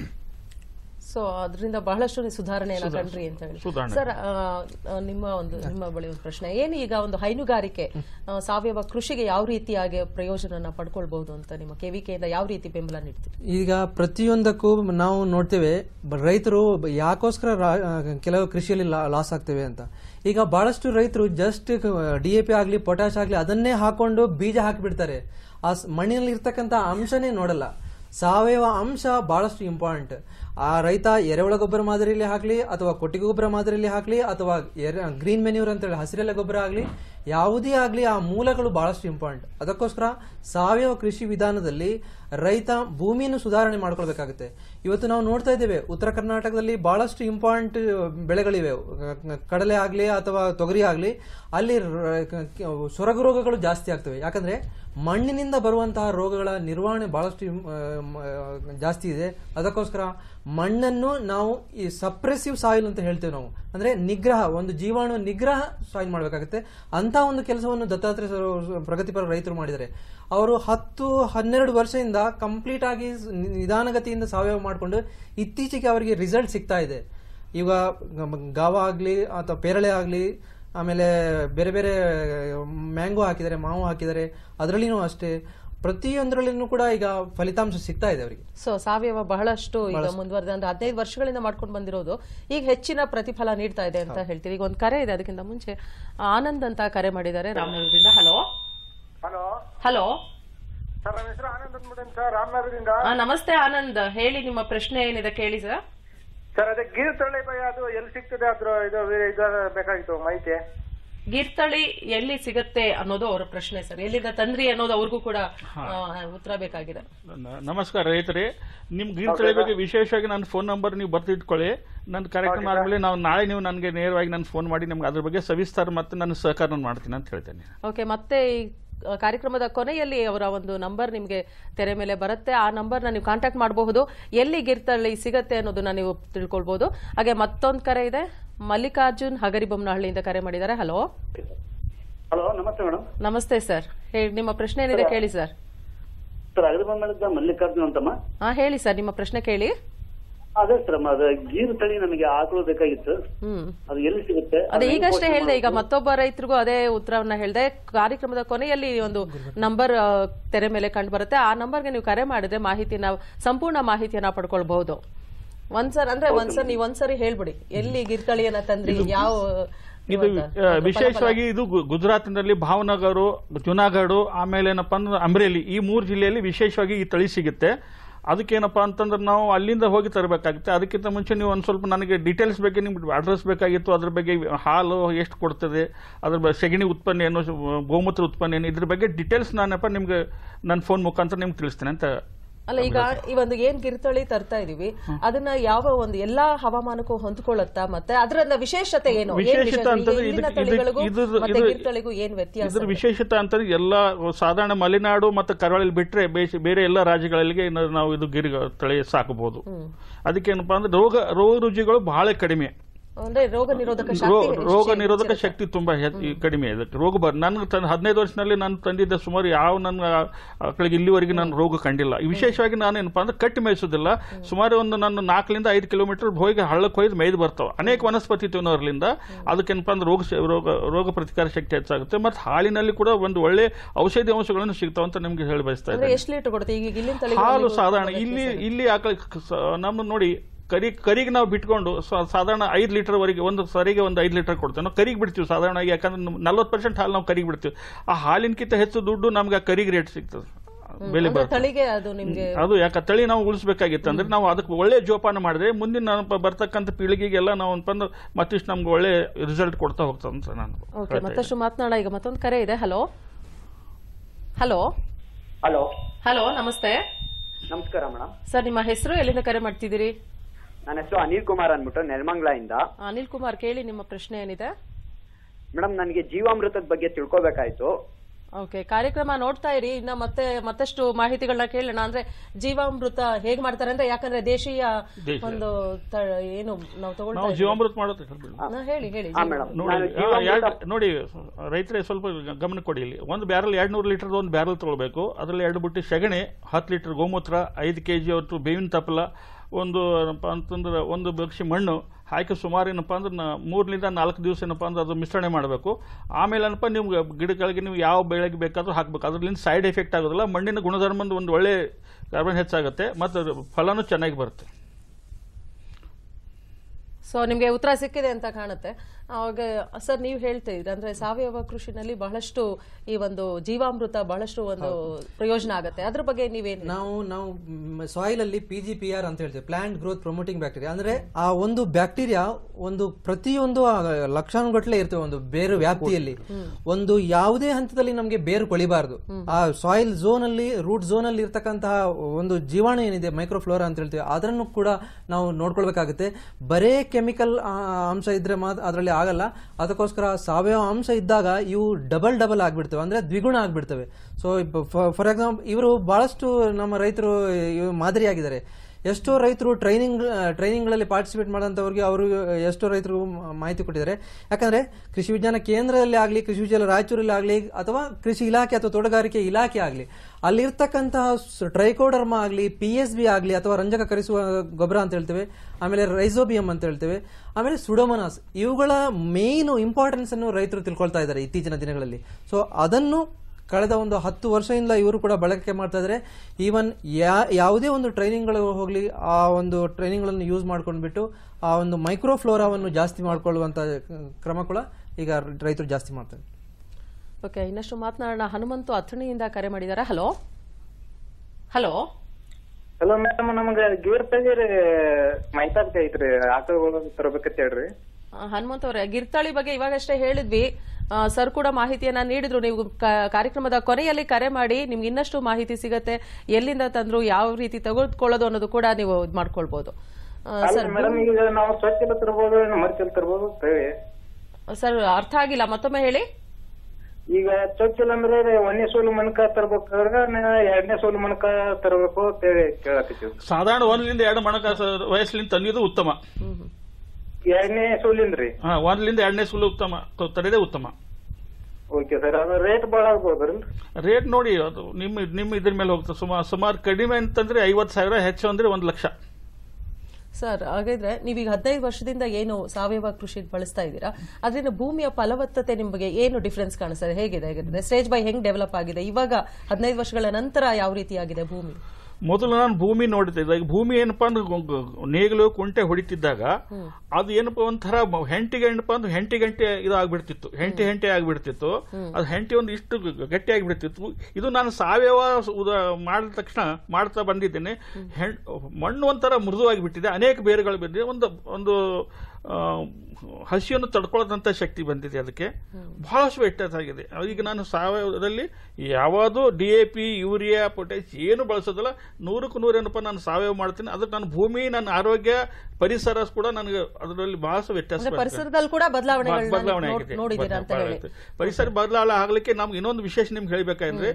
ಸೊ ಅದರಿಂದ ಬಹಳಷ್ಟು ಸುಧಾರಣೆ ಕಂಡ್ರಿ ಅಂತ ಹೇಳಿ. ಸರ್, ನಿಮ್ಮ ಬಳಿ ಒಂದು ಪ್ರಶ್ನೆ ಏನು, ಈಗ ಒಂದು ಹೈನುಗಾರಿಕೆ ಸಾವಯವ ಕೃಷಿಗೆ ಯಾವ ರೀತಿಯಾಗಿ ಪ್ರಯೋಜನ ಪಡ್ಕೊಳ್ಬಹುದು ಅಂತ ನಿಮ್ಮ ಕೆವಿಕೆಯಿಂದ ಯಾವ ರೀತಿ ಬೆಂಬಲ ನೀಡ್ತೀವಿ? ಈಗ ಪ್ರತಿಯೊಂದಕ್ಕೂ ನಾವು ನೋಡ್ತೇವೆ ರೈತರು ಯಾಕೋಸ್ಕರ ಕೆಲವು ಕೃಷಿಯಲ್ಲಿ ಲಾಸ್ ಆಗ್ತೇವೆ ಅಂತ. ಈಗ ಬಹಳಷ್ಟು ರೈತರು ಜಸ್ಟ್ DAP ಆಗ್ಲಿ ಪೊಟ್ಯಾಶ್ ಆಗ್ಲಿ ಅದನ್ನೇ ಹಾಕೊಂಡು ಬೀಜ ಹಾಕಿಬಿಡ್ತಾರೆ. ಆ ಮಣ್ಣಿನಲ್ಲಿ ಇರ್ತಕ್ಕಂಥ ಅಂಶನೇ ನೋಡಲ್ಲ. ಸಾವಯವ ಅಂಶ ಬಹಳಷ್ಟು ಇಂಪಾರ್ಟೆಂಟ್. ಆ ರೈತ ಎರೆಹುಳ ಗೊಬ್ಬರ ಮಾದರಿಯಲ್ಲಿ ಹಾಕ್ಲಿ ಅಥವಾ ಕೊಟ್ಟಿಗೆ ಗೊಬ್ಬರ ಮಾದರಿಯಲ್ಲಿ ಹಾಕ್ಲಿ ಅಥವಾ ಗ್ರೀನ್ ಮೆನ್ಯೂರ್ ಅಂತ ಹೇಳಿ ಹಸಿರೆಲೆ ಗೊಬ್ಬರ ಆಗ್ಲಿ, ಯಾವುದೇ ಆಗ್ಲಿ ಆ ಮೂಲಗಳು ಬಹಳಷ್ಟು ಇಂಪಾರ್ಟೆಂಟ್. ಅದಕ್ಕೋಸ್ಕರ ಸಾವಯವ ಕೃಷಿ ವಿಧಾನದಲ್ಲಿ ರೈತ ಭೂಮಿಯನ್ನು ಸುಧಾರಣೆ ಮಾಡ್ಕೊಳ್ಬೇಕಾಗುತ್ತೆ. ಇವತ್ತು ನಾವು ನೋಡ್ತಾ ಇದ್ದೇವೆ ಉತ್ತರ ಕರ್ನಾಟಕದಲ್ಲಿ ಬಹಳಷ್ಟು ಇಂಪಾರ್ಟೆಂಟ್ ಬೆಳೆಗಳಿವೆ. ಕಡಲೆ ಆಗ್ಲಿ ಅಥವಾ ತೊಗರಿ ಆಗ್ಲಿ, ಅಲ್ಲಿ ಸೊರಗು ರೋಗಗಳು ಜಾಸ್ತಿ ಆಗ್ತವೆ. ಯಾಕಂದ್ರೆ ಮಣ್ಣಿನಿಂದ ಬರುವಂತಹ ರೋಗಗಳ ನಿರ್ವಹಣೆ ಬಹಳಷ್ಟು ಜಾಸ್ತಿ ಇದೆ. ಅದಕ್ಕೋಸ್ಕರ ಮಣ್ಣನ್ನು ನಾವು ಈ ಸಪ್ರೆಸಿವ್ ಸಾಯಿಲ್ ಅಂತ ಹೇಳ್ತೇವೆ ನಾವು. ಅಂದ್ರೆ ನಿಗ್ರಹ, ಒಂದು ಜೀವಾಣು ನಿಗ್ರಹ ಸಾಯಿಲ್ ಮಾಡಬೇಕಾಗುತ್ತೆ. ಅಂತ ಒಂದು ಕೆಲಸವನ್ನು ದತ್ತಾತ್ರೇಯ ಪ್ರಗತಿಪರ ರೈತರು ಮಾಡಿದ್ದಾರೆ. ಅವರು 10-12 ವರ್ಷದಿಂದ ಕಂಪ್ಲೀಟ್ ಆಗಿ ನಿಧಾನಗತಿಯಿಂದ ಸಾವಯವ ಮಾಡಿಕೊಂಡು ಇತ್ತೀಚೆಗೆ ಅವರಿಗೆ ರಿಸಲ್ಟ್ ಸಿಗ್ತಾ ಇದೆ. ಈಗ ಗಾವ ಆಗ್ಲಿ ಅಥವಾ ಪೇರಳೆ ಆಗ್ಲಿ, ಆಮೇಲೆ ಬೇರೆ ಬೇರೆ ಮ್ಯಾಂಗೋ ಹಾಕಿದ್ದಾರೆ, ಮಾವು ಹಾಕಿದ್ದಾರೆ, ಅದರಲ್ಲಿನೂ ಅಷ್ಟೇ ಪ್ರತಿಯೊಂದರಲ್ಲಿನೂ ಕೂಡ ಈಗ ಫಲಿತಾಂಶ ಸಿಗ್ತಾ ಇದೆ ಅವರಿಗೆ. ಸೊ ಸಾವಯವ ಬಹಳಷ್ಟು ಈಗ ಮುಂದುವರೆದ ಅಂದ್ರೆ 15 ವರ್ಷಗಳಿಂದ ಮಾಡ್ಕೊಂಡು ಬಂದಿರೋದು ಈಗ ಹೆಚ್ಚಿನ ಪ್ರತಿಫಲ ನೀಡ್ತಾ ಇದೆ ಅಂತ ಹೇಳ್ತೀವಿ. ಈಗ ಒಂದು ಕರೆ ಇದೆ, ಅದಕ್ಕಿಂತ ಮುಂಚೆ ಆನಂದ್ ಅಂತ ಕರೆ ಮಾಡಿದ್ದಾರೆ ರಾಮನಗರದಿಂದ. ಹಲೋ ಹಲೋ ಸರ್, ನನ್ನ ಹೆಸರು ಆನಂದ್ ಅಂದ್ಬಿಟ್ಟು ಸರ್, ರಾಮನಗರದಿಂದ. ನಮಸ್ತೆ ಆನಂದ್, ಹೇಳಿ ನಿಮ್ಮ ಪ್ರಶ್ನೆ ಏನಿದೆ ಕೇಳಿ ಸರ್. ಸರ್, ಅದೇ ಗಿರ್ ತಳಿ ಅದು ಎಲ್ಲಿ ಸಿಗ್ತದೆ ಅದ್ರ ಇದು ಬೇಕಾಗಿತ್ತು ಮಾಹಿತಿ. ಗಿರ್ ತಳಿ ಎಲ್ಲಿ ಸಿಗುತ್ತೆ ಅನ್ನೋದು ಅವರ ಪ್ರಶ್ನೆ ಸರ್. ಎಲ್ಲಿಂದ ತಂದ್ರಿ ಅನ್ನೋದು ಅವ್ರಿಗೂ ಕೂಡ ಉತ್ತರ ಬೇಕಾಗಿದೆ. ನಮಸ್ಕಾರ ರೈತರೇ, ನಿಮ್ ಗಿರ್ ತಳಿ ಬಗ್ಗೆ ವಿಶೇಷವಾಗಿ ನನ್ನ ಫೋನ್ ನಂಬರ್ ನೀವು ಬರ್ತಿಟ್ಕೊಳ್ಳಿ. ನನ್ನ ಕಾರ್ಯಕ್ರಮ ಆದ್ಮೇಲೆ ನಾಳೆ ನೀವು ನನಗೆ ನೇರವಾಗಿ ನಾನು ಫೋನ್ ಮಾಡಿ ನಮ್ಗೆ ಅದ್ರ ಬಗ್ಗೆ ಸವಿಸ್ತಾರ ಮತ್ತೆ ನನ್ನ ಸಹಕಾರ ಮಾಡ್ತೀನಿ ಅಂತ ಹೇಳ್ತೇನೆ. ಓಕೆ, ಮತ್ತೆ ಕಾರ್ಯಕ್ರಮದ ಕೊನೆಯಲ್ಲಿ ಅವರ ಒಂದು ನಂಬರ್ ನಿಮಗೆ ತೆರೆ ಮೇಲೆ ಬರುತ್ತೆ. ಆ ನಂಬರ್ನ ನೀವು ಕಾಂಟ್ಯಾಕ್ಟ್ ಮಾಡಬಹುದು. ಎಲ್ಲಿ ಗಿರ್ತಳ್ಳಿ ಸಿಗತ್ತೆ ಅನ್ನೋದನ್ನ ನೀವು ತಿಳ್ಕೊಳ್ಬಹುದು. ಹಾಗೆ ಮತ್ತೊಂದು ಕರೆ ಇದೆ. ಮಲ್ಲಿಕಾರ್ಜುನ್ ಹಗರಿಬೊಮ್ಮನಹಳ್ಳಿಯಿಂದ ಕರೆ ಮಾಡಿದ್ದಾರೆ. ಹಲೋ. ಹಲೋ, ನಮಸ್ತೆ ಮೇಡಮ್. ನಮಸ್ತೆ ಸರ್, ನಿಮ್ಮ ಪ್ರಶ್ನೆ ಏನಿದೆ ಕೇಳಿ ಸರ್. ಸರ್, ಹಗರಿಬೊಮ್ಮನಹಳ್ಳಿಯಿಂದ ಮಲ್ಲಿಕಾರ್ಜುನ್ ಅಂತಮ್ಮ. ಹೇಳಿ ಸರ್, ನಿಮ್ಮ ಪ್ರಶ್ನೆ ಕೇಳಿ. ಅದೇ ಸರ್, ಅದು ಗೀರು ತಳಿ ನಮಗೆ ಆಕಳು ಬೇಕಾಗಿತ್ತು. ಅದು ಎಲ್ಲಿ ಸಿಗುತ್ತೆ? ಅದೇ ಈಗಷ್ಟೇ ಹೇಳ್ದೆ. ಈಗ ಮತ್ತೊಬ್ಬ ರೈತರಿಗೂ ಅದೇ ಉತ್ತರವನ್ನ ಹೇಳ್ದೆ. ಕಾರ್ಯಕ್ರಮದ ಕೊನೆಯಲ್ಲಿ ಒಂದು ನಂಬರ್ ತೆರೆ ಮೇಲೆ ಕಂಡು ಬರುತ್ತೆ. ಆ ನಂಬರ್ಗೆ ನೀವು ಕರೆ ಮಾಡಿದ್ರೆ ಸಂಪೂರ್ಣ ಮಾಹಿತಿಯನ್ನ ಪಡ್ಕೊಳ್ಬಹುದು. ಒಂದ್ಸರಿ ನೀವು ಒಂದ್ಸರಿ ಹೇಳ್ಬಿಡಿ ಎಲ್ಲಿ ಗಿರ್ತಳಿಯನ್ನ ತಂದ್ರಿ, ಯಾವ. ಇದು ವಿಶೇಷವಾಗಿ ಇದು ಗುಜರಾತ್ನಲ್ಲಿ ಭಾವನಗರ, ಜುನಾಗಢ, ಆಮೇಲೆ ಏನಪ್ಪಾ ಅಂದ್ರೆ ಅಮ್ರೇಲಿ, ಈ 3 ಜಿಲ್ಲೆಯಲ್ಲಿ ವಿಶೇಷವಾಗಿ ಈ ತಳಿ ಸಿಗುತ್ತೆ. ಅದಕ್ಕೇನಪ್ಪಾ ಅಂತಂದ್ರೆ ನಾವು ಅಲ್ಲಿಂದ ಹೋಗಿ ತರಬೇಕಾಗುತ್ತೆ. ಅದಕ್ಕಿಂತ ಮುಂಚೆ ನೀವು ಒಂದು ಸ್ವಲ್ಪ ನನಗೆ ಡೀಟೇಲ್ಸ್ ಬಗ್ಗೆ ನಿಮ್ಗೆ ಅಡ್ರೆಸ್ ಬೇಕಾಗಿತ್ತು. ಅದ್ರ ಬಗ್ಗೆ ಹಾಲು ಎಷ್ಟು ಕೊಡ್ತದೆ, ಅದ್ರ ಸೆಗಣಿ ಉತ್ಪನ್ನ ಏನು, ಗೋಮೂತ್ರ ಉತ್ಪನ್ನ ಏನು, ಇದ್ರ ಬಗ್ಗೆ ಡೀಟೇಲ್ಸ್ ನಾನಪ್ಪ ನಿಮ್ಗೆ ನನ್ನ ಫೋನ್ ಮುಖಾಂತರ ನಿಮ್ಗೆ ತಿಳಿಸ್ತೇನೆ ಅಂತ. ಅಲ್ಲ, ಈಗ ಈ ಒಂದು ಏನ್ ಗಿರ್ತಳಿ ತರ್ತಾ ಇದೀವಿ ಅದನ್ನ ಯಾವ ಒಂದು ಎಲ್ಲಾ ಹವಾಮಾನಕ್ಕೂ ಹೊಂದ್ಕೊಳ್ಳುತ್ತಾ, ಮತ್ತೆ ಅದರ ವಿಶೇಷತೆ ಏನು? ಗಿರ್ತಳಿಗೂ ಏನ್ ವ್ಯತ್ಯಾಸ? ಇದ್ರ ವಿಶೇಷತೆ ಅಂತಂದ್ರೆ ಎಲ್ಲ ಸಾಧಾರಣ ಮಲೆನಾಡು ಮತ್ತು ಕರಾವಳಿ ಬಿಟ್ರೆ ಬೇರೆ ಎಲ್ಲ ರಾಜ್ಯಗಳಿಗೆ ನಾವು ಇದು ಗಿರಿ ತಳಿ ಸಾಕಬಹುದು. ಅದಕ್ಕೇನಪ್ಪಾ ಅಂದ್ರೆ ರೋಗ ರುಜಿಗಳು ಬಹಳ ಕಡಿಮೆ. ರೋಗ ನಿರೋಧಕ ಶಕ್ತಿ ತುಂಬಾ ಕಡಿಮೆ. ಇದಕ್ಕೆ ನನ್ಗೆ 15 ವರ್ಷದಲ್ಲಿ ನಾನು ತಂದಿದ್ದ ಸುಮಾರು ಯಾವ ನನ್ನ ಆಕಳಿಗೆ ಇಲ್ಲಿವರೆಗೆ ನಾನು ರೋಗ ಕಂಡಿಲ್ಲ. ವಿಶೇಷವಾಗಿ ನಾನು ಏನಪ್ಪಾ ಅಂದ್ರೆ ಕಟ್ಟಿ ಮೇಯಿಸೋದಿಲ್ಲ. ಸುಮಾರು ಒಂದು ನಾನು 4 ರಿಂದ 5 ಕಿಲೋಮೀಟರ್ ಹೋಗಿ ಹಳ್ಳಕ್ಕೆ ಹೋಯ್ದು ಮೇಯ್ದು ಬರ್ತಾವೆ. ಅನೇಕ ವನಸ್ಪತಿ ತಿನ್ನೋರ್ಲಿಂದ ಅದಕ್ಕೇನಪ್ಪಾ ಅಂದ್ರೆ ರೋಗ ಪ್ರತಿಕಾರ ಶಕ್ತಿ ಹೆಚ್ಚಾಗುತ್ತೆ. ಮತ್ತೆ ಹಾಲಿನಲ್ಲಿ ಕೂಡ ಒಂದು ಒಳ್ಳೆ ಔಷಧಿ ಅಂಶಗಳನ್ನು ಸಿಗ್ತಾವ ಅಂತ ನಿಮ್ಗೆ ಹೇಳಿ ಬಯಸ್ತಾ ಇದ್ದೀನಿ. ಹಾಲು ಸಾಧಾರಣ ಇಲ್ಲಿ ಆಕಳ ನಮ್ಮ ನೋಡಿ ಕರಿಗೆ ನಾವು ಬಿಟ್ಕೊಂಡು ಸಾಧಾರಣ 5 ಲೀಟರ್ ವರೆಗೆ ಒಂದು ಸರಿಗೆ ಒಂದು 5 ಲೀಟರ್ ಕೊಡ್ತೇವೆ. ನಾವು ಕರಿಗೆ ಬಿಡ್ತೀವಿ ಸಾಧಾರಣವಾಗಿ. ಯಾಕಂದ್ರೆ 40% ಹಾಲು ನಾವು ಕರಿಗೆ ಬಿಡ್ತೀವಿ. ಆ ಹಾಲಿನಕ್ಕಿಂತ ಹೆಚ್ಚು ದುಡ್ಡು ನಮ್ಗೆ ಆ ಕರಿಗೆ ರೇಟ್ ಸಿಗ್ತದೆ, ಬೆಲೆ ಬರ್ತದೆ. ಅದು ಯಾಕೆ ತಳಿ ನಾವು ಉಳಿಸಬೇಕಾಗಿತ್ತು ಅಂದ್ರೆ ನಾವು ಅದಕ್ಕೆ ಒಳ್ಳೆ ಜೋಪಾನ ಮಾಡಿದ್ರೆ ಮುಂದಿನ ಬರ್ತಕ್ಕಂಥ ಪೀಳಿಗೆಗೆಲ್ಲ ನಾವು ಅಂತಂದ್ರೆ ಮತ್ತಿಷ್ಟು ನಮ್ಗೆ ಒಳ್ಳೆ ರಿಸಲ್ಟ್ ಕೊಡ್ತಾ ಹೋಗ್ತದೆ ಅಂತ ನಾನು ಮತ್ತಷ್ಟು ಮಾತನಾಡ. ಈಗ ಮತ್ತೊಂದು ಕರೆ ಇದೆ. ಹಲೋ ಹಲೋ ಹಲೋ ಹಲೋ, ನಮಸ್ತೆ. ನಮಸ್ಕಾರ ಮೇಡಮ್. ಸರ್, ನಿಮ್ಮ ಹೆಸರು, ಎಲ್ಲಿಂದ ಕರೆ ಮಾಡ್ತಿದ್ದೀರಿ? ನನ್ನ ಹೆಸರು ಅನಿಲ್ ಕುಮಾರ್ ಅಂದ್ಬಿಟ್ಟು ನೆಲಮಂಗಲ ಇಂದ. ಅನಿಲ್ ಕುಮಾರ್, ಕೇಳಿ ನಿಮ್ಮ ಪ್ರಶ್ನೆ ಏನಿದೆ? ಮೇಡಮ್, ನನಗೆ ಜೀವಾಮೃತದ ಬಗ್ಗೆ ತಿಳ್ಕೊಬೇಕಾಯ್ತು. ಓಕೆ, ಕಾರ್ಯಕ್ರಮ ನೋಡ್ತಾ ಇರಿ. ಇನ್ನ ಮತ್ತಷ್ಟು ಮಾಹಿತಿಗಳನ್ನ ಕೇಳೋಣ. ಅಂದ್ರೆ ಜೀವಾಮೃತ ಹೇಗ್ ಮಾಡ್ತಾರೆ ಅಂದ್ರೆ, ಯಾಕಂದ್ರೆ ದೇಶೀಯ ಒಂದು ಏನು ನಾವು ತಗೊಳ್ತಾ ಜೀವಾಮೃತ ಮಾಡೋದು ಹೇಳಿ ನೋಡಿ. ರೈತರೇ ಸ್ವಲ್ಪ ಗಮನ ಕೊಡಿ. ಇಲ್ಲಿ ಒಂದು ಬ್ಯಾರಲ್ 200 ಲೀಟರ್ ಒಂದು ಬ್ಯಾರಲ್ ತಗೊಳ್ಬೇಕು. ಅದ್ರಲ್ಲಿ 2 ಬುಟ್ಟಿ ಸೆಗಣಿ, 10 ಲೀಟರ್ ಗೋಮೂತ್ರ, 5 kg ಅವತ್ತು ಬೇವಿನ ತಪ್ಪಲ, ಒಂದು ಏನಪ್ಪ ಅಂತಂದ್ರೆ 1 ಬಕ್ಷಿ ಮಣ್ಣು ಹಾಕಿ ಸುಮಾರು ಏನಪ್ಪ ಅಂದ್ರೆ 3 ರಿಂದ 4 ದಿವಸ ಏನಪ್ಪ ಅಂದ್ರೆ ಅದು ಮಿಶ್ರಣೆ ಮಾಡಬೇಕು. ಆಮೇಲೆ ಏನಪ್ಪ ನಿಮ್ಗೆ ಗಿಡಗಳಿಗೆ ನೀವು ಯಾವ ಬೆಳೆಗೆ ಬೇಕಾದ್ರೂ ಹಾಕಬೇಕು. ಅದರಿಂದ ಸೈಡ್ ಎಫೆಕ್ಟ್ ಆಗೋದಿಲ್ಲ. ಮಣ್ಣಿನ ಗುಣಧರ್ಮದ ಒಂದು ಒಳ್ಳೆ ಕಾರ್ಬನ್ ಹೆಚ್ಚಾಗುತ್ತೆ ಮತ್ತು ಫಲನೂ ಚೆನ್ನಾಗಿ ಬರುತ್ತೆ. ಸೊ ನಿಮ್ಗೆ ಉತ್ತರ ಸಿಕ್ಕಿದೆ ಅಂತ ಕಾಣುತ್ತೆ. ಅವಾಗ ಸರ್, ನೀವು ಹೇಳ್ತಾ ಇದ್ರಿ ಅಂದ್ರೆ ಸಾವಯವ ಕೃಷಿನಲ್ಲಿ ಬಹಳಷ್ಟು ಈ ಒಂದು ಜೀವಾಮೃತ ಬಹಳಷ್ಟು ಒಂದು ಪ್ರಯೋಜನ ಆಗುತ್ತೆ. ಅದ್ರ ಬಗ್ಗೆ ನೀವೇನು? ನಾವು ಸಾಯಿಲ್ ಅಲ್ಲಿ PGPR ಅಂತ ಹೇಳ್ತೇವೆ, ಪ್ಲಾಂಟ್ ಗ್ರೋತ್ ಪ್ರಮೋಟಿಂಗ್ ಬ್ಯಾಕ್ಟೀರಿಯಾ. ಅಂದ್ರೆ ಆ ಒಂದು ಬ್ಯಾಕ್ಟೀರಿಯಾ ಒಂದು ಪ್ರತಿಯೊಂದು ಲಕ್ಷಾನುಗಟ್ಟಲೆ ಇರ್ತೇವೆ ಒಂದು ಬೇರು ವ್ಯಾಪ್ತಿಯಲ್ಲಿ. ಒಂದು ಯಾವುದೇ ಹಂತದಲ್ಲಿ ನಮಗೆ ಬೇರು ಕೊಳಿಬಾರದು. ಆ ಸಾಯಿಲ್ ಝೋನ್ ಅಲ್ಲಿ, ರೂಟ್ ಝೋನ್ ಅಲ್ಲಿ ಇರ್ತಕ್ಕಂತಹ ಒಂದು ಜೀವಾಣು ಏನಿದೆ, ಮೈಕ್ರೋಫ್ಲೋರಾ ಅಂತ ಹೇಳ್ತೇವೆ, ಅದನ್ನು ಕೂಡ ನಾವು ನೋಡ್ಕೊಳ್ಬೇಕಾಗುತ್ತೆ. ಬರೇ ಕೆಮಿಕಲ್ ಅಂಶ ಇದ್ರೆ ಅದರಲ್ಲಿ ಆಗಲ್ಲ. ಅದಕ್ಕೋಸ್ಕರ ಸಾವಯವ ಅಂಶ ಇದ್ದಾಗ ಇವು ಡಬಲ್ ಆಗ್ಬಿಡ್ತವೆ, ಅಂದ್ರೆ ದ್ವಿಗುಣ ಆಗ್ಬಿಡ್ತವೆ. ಸೊ ಫಾರ್ ಎಕ್ಸಾಂಪಲ್ ಇವರು ಬಹಳಷ್ಟು ನಮ್ಮ ರೈತರು ಮಾದರಿಯಾಗಿದ್ದಾರೆ. ಎಷ್ಟೋ ರೈತರು ಟ್ರೈನಿಂಗ್ಗಳಲ್ಲಿ ಪಾರ್ಟಿಸಿಪೇಟ್ ಮಾಡೋಂಥವ್ರಿಗೆ ಅವರು ಎಷ್ಟೋ ರೈತರು ಮಾಹಿತಿ ಕೊಟ್ಟಿದ್ದಾರೆ. ಯಾಕಂದ್ರೆ ಕೃಷಿ ವಿಜ್ಞಾನ ಕೇಂದ್ರದಲ್ಲಿ ಆಗಲಿ, ಕೃಷಿ ವಿಜ್ಞಾನ ರಾಯಚೂರಲ್ಲಿ ಆಗಲಿ, ಅಥವಾ ಕೃಷಿ ಇಲಾಖೆ ಅಥವಾ ತೋಟಗಾರಿಕೆ ಇಲಾಖೆ ಆಗಲಿ, ಅಲ್ಲಿರ್ತಕ್ಕಂತಹ ಟ್ರೈಕೋಡರ್ಮಾ ಆಗಲಿ, PSB ಆಗಲಿ, ಅಥವಾ ರಂಜಕ ಕರಿಸುವ ಗೊಬ್ಬರ ಅಂತ ಹೇಳ್ತೇವೆ, ಆಮೇಲೆ ರೈಸೋಬಿಯಂ ಅಂತ ಹೇಳ್ತೇವೆ, ಆಮೇಲೆ ಸುಡೋಮನಾಸ್, ಇವುಗಳ ಮೇನ್ ಇಂಪಾರ್ಟೆನ್ಸ್ ಅನ್ನು ರೈತರು ತಿಳ್ಕೊಳ್ತಾ ಇದ್ದಾರೆ ಇತ್ತೀಚಿನ ದಿನಗಳಲ್ಲಿ. ಸೊ ಅದನ್ನು ಕಳೆದ ಒಂದು 10 ವರ್ಷದಿಂದ ಇವರು ಕೂಡ ಬಳಕೆ ಮಾಡ್ತಾ ಇದ್ದಾರೆ. ಈವನ್ ಯಾವುದೇ ಒಂದು ಟ್ರೈನಿಂಗ್ಗಳು ಹೋಗ್ಲಿ, ಆ ಒಂದು ಟ್ರೈನಿಂಗ್ಗಳನ್ನು ಯೂಸ್ ಮಾಡ್ಕೊಂಡ್ಬಿಟ್ಟು ಆ ಒಂದು ಮೈಕ್ರೋಫ್ಲೋರಾವನ್ನು ಜಾಸ್ತಿ ಮಾಡ್ಕೊಳ್ಳುವಂತ ಕ್ರಮ ಕೂಡ ಈಗ ರೈತರು ಜಾಸ್ತಿ ಮಾಡ್ತಾರೆ. ಓಕೆ, ಇನ್ನಷ್ಟು ಮಾತನಾಡೋಣ. ಹನುಮಂತು ಅಥಣಿಯಿಂದ ಕರೆ ಮಾಡಿದಾರೆ. ಹಲೋ ಹಲೋ ಹಲೋ ಮೇಡಮ್, ನಮ್ಗೆ ಗಿರ್ತಳಿ ಮೈತಾಡ್ತೈತ್ರಿ, ಆಕಳುಗಳು ತರಬೇಕಂತ ಹೇಳ್ರಿ. ಹನುಮಂತ ಅವರೇ, ಗಿರ್ತಳಿ ಬಗ್ಗೆ ಇವಾಗಷ್ಟೇ ಹೇಳಿದ್ವಿ. ಸರ್ ಕೂಡ ಮಾಹಿತಿಯನ್ನ ನೀಡಿದ್ರು. ನೀವು ಕಾರ್ಯಕ್ರಮದ ಕೊನೆಯಲ್ಲಿ ಕರೆ ಮಾಡಿ, ನಿಮ್ಗೆ ಇನ್ನಷ್ಟು ಮಾಹಿತಿ ಸಿಗತ್ತೆ. ಎಲ್ಲಿಂದ ತಂದ್ರು, ಯಾವ ರೀತಿ ತೆಗೆದುಕೊಳ್ಳೋದು ಅನ್ನೋದು ಕೂಡ ನೀವು ಇದು ಮಾಡ್ಕೊಳ್ಬಹುದು. ಮೇಡಮ್, ಈಗ ನಾವು ಸ್ವಚ್ಛ ತರಬಹುದು, ಮರ್ಚಲ್ ತರಬಹುದು. ಸರ್, ಅರ್ಥ ಆಗಿಲ್ಲ, ಮತ್ತೊಮ್ಮೆ ಹೇಳಿ. ಈಗ ಚೊಚ್ಚಲ ಅಂದ್ರೆ 1ನೇ ಸೋಲು ಮನಕ ತರ್ಬೇಕಾದ್ರೆ 2ನೇ ಸೋಲು ಮನಕ ತರಬೇಕು ಅಂತ ಹೇಳಿ ಕೇಳಕತ್ತೀವಿ. ಸಾಧಾರಣ 1ರಿಂದ 2 ಮಣಕ ವಯಸ್ಸಿನಿಂದ ತಂದಿದ್ದು ಉತ್ತಮ. 2ನೇ ಸೋಲಿಂದ್ರಿ? 1ರಿಂದ 2ನೇ ಸೋಲು ಉತ್ತಮ ತರದೇ ಉತ್ತಮ. Okay sir. ಅದು ರೇಟ್ ಬಹಳ ಆಗ್ಬೋದ್ರಿ? ರೇಟ್ ನೋಡಿ, ಅದು ನಿಮ್ಮ ಇದ್ರ ಮೇಲೆ ಹೋಗ್ತದೆ. ಸುಮಾರು ಕಡಿಮೆ ಅಂತಂದ್ರೆ 50,000, ಹೆಚ್ಚು ಅಂದ್ರೆ 1 ಲಕ್ಷ. ಸರ್, ಹಾಗಾದ್ರೆ ನೀವೀಗ 15 ವರ್ಷದಿಂದ ಏನು ಸಾವಯವ ಕೃಷಿ ಬಳಸ್ತಾ ಇದ್ದೀರಾ, ಅದರಿಂದ ಭೂಮಿಯ ಫಲವತ್ತತೆ ನಿಮಗೆ ಏನು ಡಿಫರೆನ್ಸ್ ಕಾಣಿಸ್ತದೆ? ಹೇಗಿದೆ? ಹೇಗಿದೆ ಸ್ಟೇಜ್ ಬೈ ಹೆಂಗ್ ಡೆವಲಪ್ ಆಗಿದೆ? ಇವಾಗ 15 ವರ್ಷಗಳ ನಂತರ ಯಾವ ರೀತಿಯಾಗಿದೆ ಭೂಮಿ? ಮೊದಲು ನಾನು ಭೂಮಿ ನೋಡ್ತಿದ್ದೆ. ಈಗ ಭೂಮಿ ಏನಪ್ಪಾ ಅಂದ್ರೆ ನೇಗಿಲು ಕುಂಟೆ ಹೊಡಿತಿದ್ದಾಗ ಅದು ಏನಪ್ಪಾ ಒಂಥರ ಹೆಂಟಿಗೆ ಏನಪ್ಪಾ ಅಂದ್ರೆ ಹೆಂಟಿ ಇದಾಗ್ಬಿಡ್ತಿತ್ತು, ಹೆಂಟಿ ಆಗ್ಬಿಡ್ತಿತ್ತು. ಅದು ಹೆಂಟಿ ಒಂದು ಇಷ್ಟು ಗಟ್ಟಿ ಆಗಿಬಿಡ್ತಿತ್ತು. ಇದು ನಾನು ಸಾವಯವ ಮಾಡಿದ ತಕ್ಷಣ ಮಾಡ್ತಾ ಬಂದಿದ್ದೇನೆ. ಮಣ್ಣು ಒಂಥರ ಮೃದುವಾಗಿಬಿಟ್ಟಿದೆ, ಅನೇಕ ಬೇರುಗಳು ಬಂದಿದೆ, ಒಂದು ಹಸಿಯನ್ನು ತಡ್ಕೊಳ್ಳೋದಂತ ಶಕ್ತಿ ಬಂದಿದೆ. ಅದಕ್ಕೆ ಬಹಳಷ್ಟು ವ್ಯತ್ಯಾಸ ಆಗಿದೆ. ಈಗ ನಾನು ಸಾವಯವದಲ್ಲಿ ಯಾವುದು DAP, ಯೂರಿಯಾ, ಪೊಟ್ಯಾಶ್ ಏನು ಬಳಸೋದಿಲ್ಲ. 100ಕ್ಕೆ 100 ಏನಪ್ಪ ನಾನು ಸಾವಯವ ಮಾಡ್ತೀನಿ. ಅದಕ್ಕೆ ನನ್ನ ಭೂಮಿ, ನನ್ನ ಆರೋಗ್ಯ, ಪರಿಸರ ಕೂಡ ನನಗೆ ಅದರಲ್ಲಿ ಬಹಳಷ್ಟು ವ್ಯತ್ಯಾಸ. ಪರಿಸರದಲ್ಲಿ ಕೂಡ ಬದಲಾವಣೆ ಆಗಿದೆ. ಪರಿಸರ ಬದಲಾವಣೆ ಆಗ್ಲಿಕ್ಕೆ ನಮ್ಗೆ ಇನ್ನೊಂದು ವಿಶೇಷ ನಿಮ್ಗೆ ಹೇಳ್ಬೇಕಾದ್ರೆ,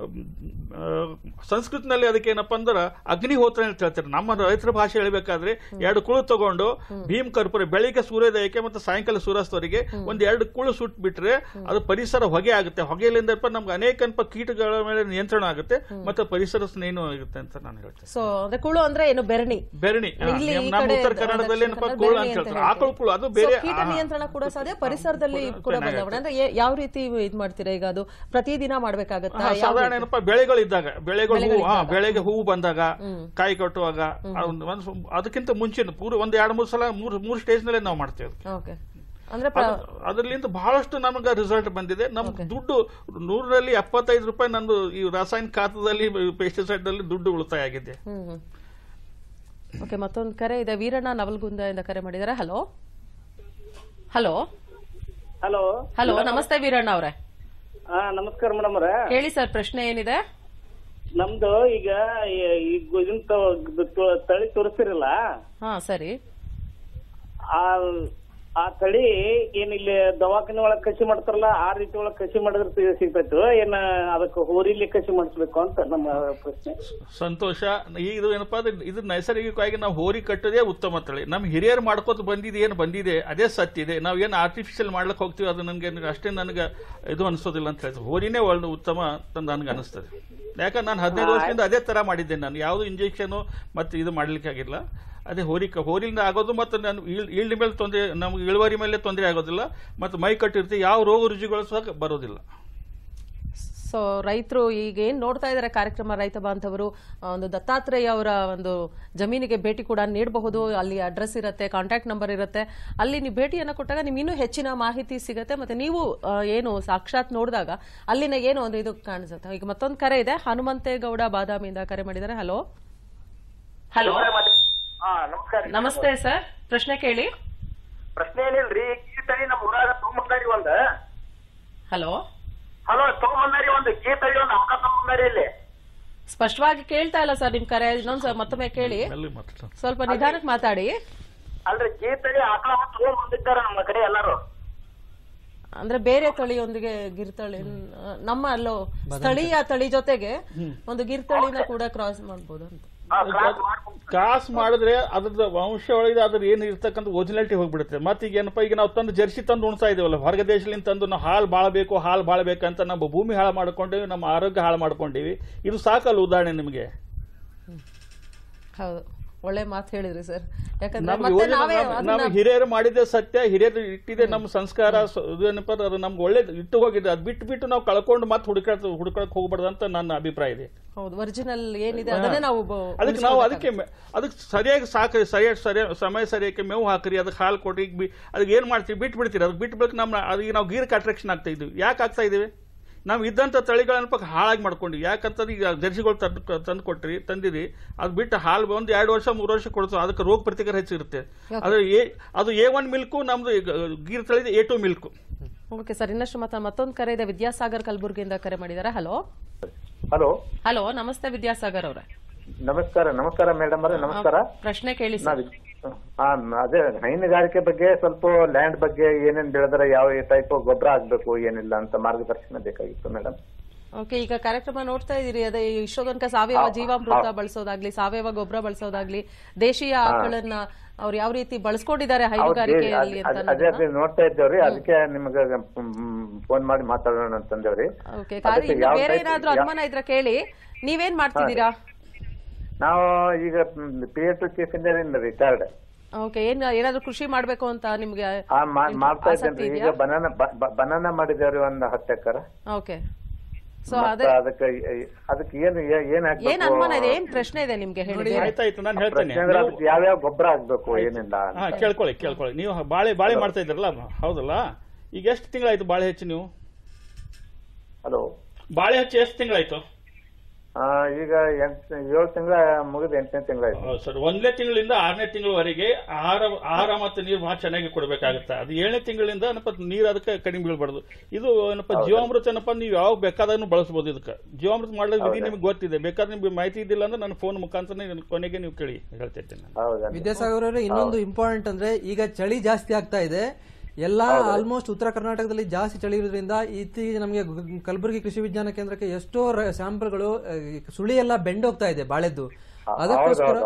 ಸಂಸ್ಕೃತಿನಲ್ಲಿ ಅದಕ್ಕೆ ಏನಪ್ಪಾ ಅಂದ್ರೆ ಅಗ್ನಿಹೋತ್ರ ಅಂತ ಹೇಳ್ತಾರೆ. ನಮ್ಮ ರೈತರ ಭಾಷೆ ಹೇಳ್ಬೇಕಾದ್ರೆ 2 ಕುಳು ತಗೊಂಡು ಭೀಮ್ ಕರ್ಪೂರ ಬೆಳಿಗ್ಗೆ ಸೂರ್ಯೋದಯಕ್ಕೆ ಮತ್ತು ಸಾಯಂಕಾಲ ಸೂರ್ಯಾಸ್ತವರೆಗೆ 1-2 ಕುಳು ಸುಟ್ಟು ಬಿಟ್ರೆ ಅದು ಪರಿಸರ ಹೊಗೆ ಆಗುತ್ತೆ. ಹೊಗೆಯಿಂದ ನಮ್ಗೆ ಅನೇಕ ಕೀಟಗಳ ಮೇಲೆ ನಿಯಂತ್ರಣ ಆಗುತ್ತೆ ಮತ್ತು ಪರಿಸರ ಸ್ನೇಹ ಆಗುತ್ತೆ ಅಂತ ನಾನು ಹೇಳ್ತೇನೆ. ಸೊ ಕುಳು ಅಂದ್ರೆ ಏನು? ಬೆರಣಿ. ನಮ್ಮ ಉತ್ತರ ಕನ್ನಡದಲ್ಲಿ ಏನಪ್ಪಾ ಕುಳು ಅಂತ ಹೇಳ್ತಾರೆ. ಆಕಳು ಕುಳು ಅದು ಬೇರೆ. ಕೀಟ ನಿಯಂತ್ರಣ ಕೂಡ ಸಾಧ್ಯ, ಪರಿಸರದಲ್ಲಿ ಕೂಡ ಬದಲಾವಣೆ. ಅಂದ್ರೆ ಯಾವ ರೀತಿ ಇದ್ ಮಾಡ್ತೀರಾ? ಈಗ ಅದು ಪ್ರತಿದಿನ ಮಾಡ್ಬೇಕಾಗತ್ತಾ? ಸಾಧಾರಣ ಏನಪ್ಪಾ ಬೆಳೆಗಳಿದ್ದಾಗ, ಬೆಳೆಗೆ ಹೂವು ಬಂದಾಗ, ಕಾಯಿ ಕಟ್ಟುವಾಗ, ಅದಕ್ಕಿಂತ ಮುಂಚೆ ಪೂರ 1-2-3 ಸಲ 3 ಸ್ಟೇಜ್ ನಲ್ಲಿ ನಾವು ಮಾಡ್ತೇವೆ. ಅದರಿಂದ ಬಹಳಷ್ಟು ನಮಗೆ ರಿಸಲ್ಟ್ ಬಂದಿದೆ. ನಮ್ಗೆ ದುಡ್ಡು 100ರಲ್ಲಿ 75 ರೂಪಾಯಿ ನಂದು ಈ ರಾಸಾಯನಿಕ ಖಾತದಲ್ಲಿ, ಪೆಸ್ಟಿಸೈಡ್ ನಲ್ಲಿ ದುಡ್ಡು ಉಳಿತಾಯ ಆಗಿದೆ. ಓಕೆ, ಮತ್ತೊಂದು ಕರೆ ಇದೆ. ವೀರಣ್ಣ ನವಲ್ಗುಂದ ಇಂದ ಕರೆ ಮಾಡಿದ್ದಾರೆ. ಹಲೋ ಹಲೋ ಹಲೋ ಹಲೋ ನಮಸ್ತೆ ವೀರಣ್ಣ ಅವರೇ. ನಮಸ್ಕಾರ ಮೇಡಮ್ ಅವರೇ. ಹೇಳಿ ಸರ್, ಪ್ರಶ್ನೆ ಏನಿದೆ? ನಮ್ದು ಈಗ ತಳಿ ತೋರಿಸ್ತಿರಲ್ಲ, ಸರಿ. ಆ ತಳಿ ಏನಿಲ್ಲ ದವಾಖಾನೆ ಒಳಗ್ ಕಸಿ ಮಾಡ್ತಾರಲ್ಲ, ಆ ರೀತಿ ಒಳಗ್ ಕಸಿ ಮಾಡಿದ್ರೆ ಸಿಗ್ತೈತು ಏನ ಅದಕ್ಕೆ ಹೋರಿಲಿ ಕಸಿ ಮಾಡಿಸ್ಬೇಕು ಅಂತ ನಮ್ಮ ಪ್ರಶ್ನೆ. ಸಂತೋಷ. ಇದು ಏನಪ್ಪಾ ಅಂದ್ರೆ ಇದು ನೈಸರ್ಗಿಕವಾಗಿ ನಾವು ಹೋರಿ ಕಟ್ಟೋದೇ ಉತ್ತಮ ತಳಿ. ನಮ್ ಹಿರಿಯರು ಮಾಡ್ಕೋತ ಏನ್ ಬಂದಿದೆ ಅದೇ ಸತ್ಯ ಇದೆ. ನಾವ್ ಏನ್ ಆರ್ಟಿಫಿಷಿಯಲ್ ಮಾಡ್ಲಿಕ್ಕೆ ಹೋಗ್ತೀವಿ ಅದು ನನ್ಗೆ ಅಷ್ಟೇ ನನಗೆ ಇದು ಅನಿಸೋದಿಲ್ಲ ಅಂತ ಹೇಳ್ತೀವಿ. ಹೋರಿನೇ ಒಳ್ಳೆ ಉತ್ತಮ ಅಂತ ನನ್ಗೆ ಅನಿಸ್ತದೆ. ಯಾಕಂದ್ರೆ ನಾನು 15 ವರ್ಷದಿಂದ ಅದೇ ತರ ಮಾಡಿದ್ದೇನೆ. ನಾನು ಯಾವ್ದು ಇಂಜೆಕ್ಷನ್ ಮತ್ತೆ ಇದು ಮಾಡ್ಲಿಕ್ಕೆ ಆಗಿಲ್ಲ. ಅದೇ ಹೋರಿಯಿಂದ ಆಗೋದು. ಮತ್ತು ನಾನು ಈಲ್ಡ್ ಮೇಲೆ ತೊಂದರೆ, ನಮ್ಗೆ ಇಳುವರಿ ಮೇಲೆ ತೊಂದರೆ ಆಗೋದಿಲ್ಲ, ಮತ್ತು ಮೈ ಕಟ್ಟಿರ್ತೀವಿ, ಯಾವ ರೋಗ ರುಜಿಗಳು ಸಹ ಬರೋದಿಲ್ಲ. ಸೊ ರೈತರು ಈಗ ಏನ್ ನೋಡ್ತಾ ಇದ್ದಾರೆ ಕಾರ್ಯಕ್ರಮ, ರೈತ ಬಾಂಧವರು ಒಂದು ದತ್ತಾತ್ರೇಯ ಅವರ ಒಂದು ಜಮೀನಿಗೆ ಭೇಟಿ ಕೂಡ ನೀಡಬಹುದು. ಅಲ್ಲಿ ಅಡ್ರೆಸ್ ಇರುತ್ತೆ, ಕಾಂಟ್ಯಾಕ್ಟ್ ನಂಬರ್ ಇರುತ್ತೆ. ಅಲ್ಲಿ ನೀವು ಭೇಟಿಯನ್ನು ಕೊಟ್ಟಾಗ ನಿಮ್ಗೆ ಇನ್ನೂ ಹೆಚ್ಚಿನ ಮಾಹಿತಿ ಸಿಗುತ್ತೆ. ಮತ್ತೆ ನೀವು ಏನು ಸಾಕ್ಷಾತ್ ನೋಡಿದಾಗ ಅಲ್ಲಿನ ಏನು ಒಂದು ಇದು ಕಾಣಿಸುತ್ತೆ. ಈಗ ಮತ್ತೊಂದು ಕರೆ ಇದೆ. ಹನುಮಂತೇಗೌಡ ಬಾದಾಮಿಯಿಂದ ಕರೆ ಮಾಡಿದ್ದಾರೆ. ಹಲೋ ಹಲೋ ನಮಸ್ತೆ ಸರ್, ಪ್ರಶ್ನೆ ಕೇಳಿ. ಪ್ರಶ್ನೆ ಏನಿಲ್ರಿ, ಈ ತಳಿ ನಮ್ಮ ಊರಾಗ ತಗೊಂಬಂದಾರಿ ಒಂದ್. ಹಲೋ ತಗೊಂಬಂದಾರಿ ಒಂದು ಈ ತಳಿ ಒಂದು ಅಕ್ಕ ತಗೊಂಬಂದಾರಿ. ಇಲ್ಲಿ ಸ್ಪಷ್ಟವಾಗಿ ಕೇಳ್ತಾ ಇಲ್ಲ ಸರ್ ನಿಮ್ ಕರೆ. ಇನ್ನೊಂದ್ ಮತ್ತೊಮ್ಮೆ ಕೇಳಿ, ಸ್ವಲ್ಪ ನಿಧಾನಕ್ಕೆ ಮಾತಾಡಿ. ಅಲ್ರಿ, ಈ ತಳಿ ಆಕಳ ತಗೊಂಡ್ ಬಂದಿದ್ದಾರೆ ನಮ್ಮ ಕಡೆ ಎಲ್ಲಾರು. ಅಂದ್ರೆ ಬೇರೆ ತಳಿಯೊಂದಿಗೆ ಗಿರ್ತಳಿ, ನಮ್ಮ ಅಲ್ಲೋ ಸ್ಥಳೀಯ ತಳಿ ಜೊತೆಗೆ ಒಂದು ಗಿರ್ತಳಿನ ಕೂಡ ಕ್ರಾಸ್ ಮಾಡ್ಬೋದು ಅಂತ. ಕ್ರಾಸ್ ಮಾಡಿದ್ರೆ ಅದ್ರದ್ದು ವಂಶ ಒಳಗೆ ಅದ್ರ ಏನ್ ಇರ್ತಕ್ಕಂಥ ಒರಿಜಿನಾಲಿಟಿ ಹೋಗ್ಬಿಡುತ್ತೆ. ಮತ್ತೆ ಈಗ ಏನಪ್ಪಾ, ಈಗ ನಾವು ತಂದು ಜರ್ಸಿ ತಂದು ಉಣ್ತಾ ಇದೀವಲ್ಲ, ಹೊರಗ ದೇಶದಿಂದ ತಂದು ನಾವು ಹಾಲು ಬಾಳಬೇಕಂತ ನಮ್ಮ ಭೂಮಿ ಹಾಳು ಮಾಡ್ಕೊಂಡಿವಿ, ನಮ್ಮ ಆರೋಗ್ಯ ಹಾಳು ಮಾಡ್ಕೊಂಡಿವಿ. ಇದು ಸಾಕಲ್ಲ ಉದಾಹರಣೆ ನಿಮಗೆ. ಹೌದು, ಒಳ್ಳೆ ಮಾತು ಹೇಳಿದ್ರಿ ಸರ್. ಯಾಕಂದ್ರೆ ಹಿರಿಯರು ಮಾಡಿದ್ದೆ ಸತ್ಯ, ಹಿರಿಯರು ಇಟ್ಟಿದೆ ನಮ್ಮ ಸಂಸ್ಕಾರ. ಏನಪ್ಪ ಅದು ನಮ್ಗೆ ಒಳ್ಳೇದು ಇಟ್ಟು ಹೋಗಿದೆ. ಅದು ಬಿಟ್ಟು ನಾವು ಕಳ್ಕೊಂಡು ಮತ್ತೆ ಹುಡುಕಕ್ ಹೋಗ್ಬಾರ್ದು ಅಂತ ನನ್ನ ಅಭಿಪ್ರಾಯ ಇದೆ. ಹೌದು, ಒರಿಜಿನಲ್ ಏನಿದೆ ಅದನ್ನೇ ನಾವು ಅದಕ್ಕೆ ಸರಿಯಾಗಿ ಸಮಯ ಸರಿಯಾಗಿ ಮೇವು ಹಾಕ್ರಿ, ಅದಕ್ಕೆ ಹಾಲು ಕೊಟ್ರಿ. ಅದಕ್ಕೆ ಏನ್ ಮಾಡ್ತೀವಿ, ಬಿಟ್ಬಿಡ್ತೀರಿ. ಅದಕ್ಕೆ ಬಿಟ್ಟು ಅದಕ್ಕೆ ನಾವು ಗೀರ್ಕ್ ಅಟ್ರಾಕ್ಷನ್ ಆಗ್ತಾ ಇದೀವಿ. ಯಾಕೆ ಆಗ್ತಾ ಇದೀವಿ? ನಾವು ಇದ್ದಂಥ ತಳಿಗಳನ್ನ ಹಾಳಾಗಿ ಮಾಡ್ಕೊಂಡ್ವಿ. ಯಾಕಂತಂದ್ರೆ ಈಗ ಜರ್ಸಿಗಳು ತಂದಿರಿ, ಅದು ಬಿಟ್ಟು ಹಾಲು 1-2 ವರ್ಷ 3 ವರ್ಷ ಕೊಡ್ತೀವಿ. ಅದಕ್ಕೆ ರೋಗ ಪ್ರತಿಕಾರ ಹೆಚ್ಚಿರುತ್ತೆ. ಅದು A1 ಮಿಲ್ಕು, ನಮ್ದು ಗೀರ್ ತಳಿದ A2 ಮಿಲ್ಕು. ಓಕೆ ಸರ್, ಇನ್ನಷ್ಟು ಮತ್ತೊಂದು ಕರೆ ಇದೆ. ವಿದ್ಯಾಸಾಗರ್ ಕಲಬುರ್ಗಿಯಿಂದ ಕರೆ ಮಾಡಿದ್ದಾರೆ. ಹಲೋ ಹಲೋ ನಮಸ್ತೆ ವಿದ್ಯಾಸಾಗರ್ ಅವರೇ. ನಮಸ್ಕಾರ ಮೇಡಮ್ ಅವರೇ. ನಮಸ್ಕಾರ. ಪ್ರಶ್ನೆ ಕೇಳಿ ಸರ್. ಅದೇ ಹೈನುಗಾರಿಕೆ ಬಗ್ಗೆ ಸ್ವಲ್ಪ ಲ್ಯಾಂಡ್ ಬಗ್ಗೆ ಏನೇನ್ ಬೆಳೆದ್ರೆ ಯಾವ ಟೈಪ್ ಗೊಬ್ಬರ ಹಾಕ್ಬೇಕು ಏನಿಲ್ಲ ಅಂತ ಮಾರ್ಗದರ್ಶನ ಬೇಕಾಗಿತ್ತು ಮೇಡಮ್. ಓಕೆ, ಈಗ ಕಾರ್ಯಕ್ರಮ ನೋಡ್ತಾ ಇದೀರಿ, ಅದೇ ಇಷ್ಟೋ ತನಕ ಸಾವಯವ ಜೀವಾಮೃತ ಬಳಸೋದಾಗ್ಲಿ, ಸಾವಯವ ಗೊಬ್ಬರ ಬಳಸೋದಾಗ್ಲಿ, ದೇಶೀಯ ಆಕಳನ್ನ ಅವ್ರು ಯಾವ ರೀತಿ ಬಳಸ್ಕೊಂಡಿದ್ದಾರೆ ಹೈನುಗಾರಿಕೆಯಲ್ಲಿ ಅಂತ ಅದೇ ನೋಡ್ತಾ ಇದ್ದೇವ್ರಿ, ಅದಕ್ಕೆ ನಿಮ್ಗೆ ಫೋನ್ ಮಾಡಿ ಮಾತಾಡೋಣ ಅಂತಂದೇವ್ರಿ. ಓಕೆ, ಬೇರೆ ಏನಾದ್ರೂ ಅನುಮಾನ ಇದ್ರ ಕೇಳಿ. ನೀವೇನ್ ಮಾಡ್ತಿದ್ದೀರಾ? ನಾವು ಈಗ PA to chief engineer retired. Okay, ಏನಾದ್ರೂ ಕೃಷಿ ಮಾಡ್ಬೇಕು ಅಂತ ನಿಮ್ಗೆ ಮಾಡ್ತಾ ಇದ್ದೇನೆ. ಈಗ ಬನಾನಾ ಮಾಡಿದೇವ್ರಿ ಒಂದ್ 10 ಎಕರೆ. ಓಕೆ, ಸೊ ಅದಕ್ಕೆ ಏನ್ ಅನುಮಾನ ಇದೆ, ಏನ್ ಪ್ರಶ್ನೆ ಇದೆ ನಿಮ್ಗೆ ಹೇಳಿ. ಆಯ್ತಾಯ್ತು, ನಾನು ಹೇಳ್ತೇನೆ. ಯಾವ್ಯಾವ ಗೊಬ್ಬರ ಹಾಕ್ಬೇಕು ಏನಿಲ್ಲ ಕೇಳ್ಕೊಳ್ಳಿ. ನೀವು ಬಾಳೆ ಮಾಡ್ತಾ ಇದ್ರಲ್ಲ, ಹೌದಲ್ಲ? ಈಗ ಎಷ್ಟು ತಿಂಗಳಾಯ್ತು ಬಾಳೆ ಹಚ್ಚಿ ನೀವು? ಹಲೋ, ಬಾಳೆ ಹಚ್ಚಿ ಎಷ್ಟು ತಿಂಗಳಾಯ್ತು? ಈಗ 7 ತಿಂಗಳ ಮುಗಿದ 8ನೇ ತಿಂಗಳಾಯ್ತು ಸರ್. 1ನೇ ತಿಂಗಳಿಂದ 6ನೇ ತಿಂಗಳವರೆಗೆ ಆಹಾರ ಮತ್ತು ನೀರು ಬಹಳ ಚೆನ್ನಾಗಿ ಕೊಡಬೇಕಾಗುತ್ತೆ. ಅದು 7ನೇ ತಿಂಗಳಿಂದ ಏನಪ್ಪ ನೀರು ಅದಕ್ಕೆ ಕಡಿಮೆ ಬೀಳ್ಬಾರ್ದು. ಇದು ಏನಪ್ಪ ಜೀವಾಮೃತ ಏನಪ್ಪ ನೀವು ಯಾವಾಗ ಬೇಕಾದ್ರೂ ಬಳಸಬಹುದು. ಇದಕ್ಕೆ ಜೀವಾಮೃತ ಮಾಡೋ ವಿಧಿ ನಿಮ್ಗೆ ಗೊತ್ತಿದೆ. ಬೇಕಾದ್ರೆ ನಿಮ್ಗೆ ಮಾಹಿತಿ ಇದ್ದಿಲ್ಲ ಅಂದ್ರೆ ನನ್ನ ಫೋನ್ ಮುಖಾಂತರ ಕೊನೆಗೆ ನೀವು ಕೇಳಿ ಹೇಳ್ತಿರ್ತೇನೆ. ವಿದ್ಯಾಸಾಗರ್ ಅವರೇ, ಇನ್ನೊಂದು ಇಂಪಾರ್ಟೆಂಟ್ ಅಂದ್ರೆ ಈಗ ಚಳಿ ಜಾಸ್ತಿ ಆಗ್ತಾ ಇದೆ. ಎಲ್ಲಾ ಆಲ್ಮೋಸ್ಟ್ ಉತ್ತರ ಕರ್ನಾಟಕದಲ್ಲಿ ಜಾಸ್ತಿ ಚಳಿ ಇರೋದ್ರಿಂದ ಇತ್ತೀಚೆಗೆ ನಮಗೆ ಕಲಬುರಗಿ ಕೃಷಿ ವಿಜ್ಞಾನ ಕೇಂದ್ರಕ್ಕೆ ಎಷ್ಟೋ ಸ್ಯಾಂಪಲ್ಗಳು ಸುಳಿ ಎಲ್ಲ ಬೆಂಡೋಗ್ತಾ ಇದೆ ಬಾಳೆದ್ದು. ಅದಕ್ಕೋಸ್ಕರ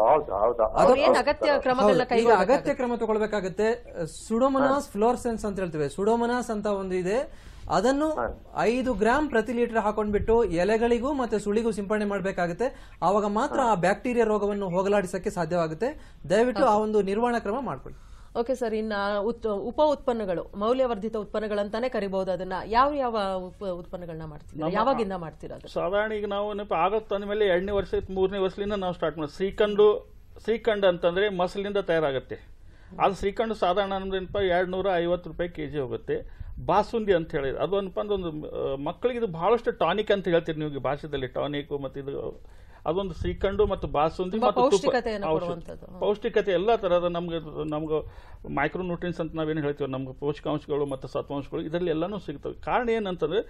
ಅಗತ್ಯ ಕ್ರಮ ತಗೊಳ್ಬೇಕಾಗುತ್ತೆ. ಸುಡೋಮನಾಸ್ ಫ್ಲೋರ್ಸೆನ್ಸ್ ಅಂತ ಹೇಳ್ತೇವೆ, ಸುಡೋಮನಾಸ್ ಅಂತ ಒಂದು ಇದೆ. ಅದನ್ನು 5 ಗ್ರಾಂ ಪ್ರತಿ ಲೀಟರ್ ಹಾಕೊಂಡ್ಬಿಟ್ಟು ಎಲೆಗಳಿಗೂ ಮತ್ತೆ ಸುಳಿಗೂ ಸಿಂಪಡಣೆ ಮಾಡಬೇಕಾಗುತ್ತೆ. ಆವಾಗ ಮಾತ್ರ ಆ ಬ್ಯಾಕ್ಟೀರಿಯಾ ರೋಗವನ್ನು ಹೋಗಲಾಡಿಸಕ್ಕೆ ಸಾಧ್ಯವಾಗುತ್ತೆ. ದಯವಿಟ್ಟು ಆ ಒಂದು ನಿರ್ವಹಣಾ ಕ್ರಮ ಮಾಡ್ಕೊಳ್ಳಿ. ಓಕೆ ಸರ್, ಇನ್ನ ಉಪ ಉತ್ಪನ್ನಗಳು, ಮೌಲ್ಯವರ್ಧಿತ ಉತ್ಪನ್ನಗಳಂತಾನೆ ಕರಿಬಹುದು. ಅದನ್ನ ಯಾವ ಉತ್ಪನ್ನಗಳನ್ನ ಮಾಡ್ತೀರಾ, ಯಾವಾಗಿಂದ ಮಾಡ್ತೀರಾ? ಸಾಧಾರಣ ಈಗ ನಾವು ಆಗತ್ತ ಅಂದ್ಮೇಲೆ 2ನೇ ವರ್ಷ 3ನೇ ವರ್ಷದಿಂದ ನಾವು ಸ್ಟಾರ್ಟ್ ಮಾಡಿ ಶ್ರೀಖಂಡ್ ಅಂತಂದ್ರೆ ಮೊಸಲಿನಿಂದ ತಯಾರಾಗುತ್ತೆ. ಅದು ಶ್ರೀಖಂಡ್ ಸಾಧಾರಣ ಏನಪ್ಪ 250 ರೂಪಾಯಿ kg ಹೋಗುತ್ತೆ. ಬಾಸುಂದಿ ಅಂತ ಹೇಳಿದ್ರೆ ಅದು ಒಂದು ಮಕ್ಕಳಿಗೆ ಇದು ಬಹಳಷ್ಟು ಟಾನಿಕ್ ಅಂತ ಹೇಳ್ತೀರಿ ನೀವು ಭಾಷೆದಲ್ಲಿ, ಟಾನಿಕ್ ಮತ್ತೆ ಇದು ಅದೊಂದು ಶ್ರೀಖಂಡು ಮತ್ತು ಬಾಸುಂದಿ ಮತ್ತು ಪೌಷ್ಟಿಕತೆ ಎಲ್ಲ ತರಹದ ನಮ್ಗೆ ಮೈಕ್ರೋ ನ್ಯೂಟ್ರಿಯನ್ಸ್ ಅಂತ ನಾವೇನು ಹೇಳ್ತೀವಿ, ನಮ್ಗೆ ಪೋಷಕಾಂಶಗಳು ಮತ್ತು ಸತ್ವಾಂಶಗಳು ಇದರಲ್ಲಿ ಎಲ್ಲಾನು ಸಿಗ್ತವೆ. ಕಾರಣ ಏನಂತಂದ್ರೆ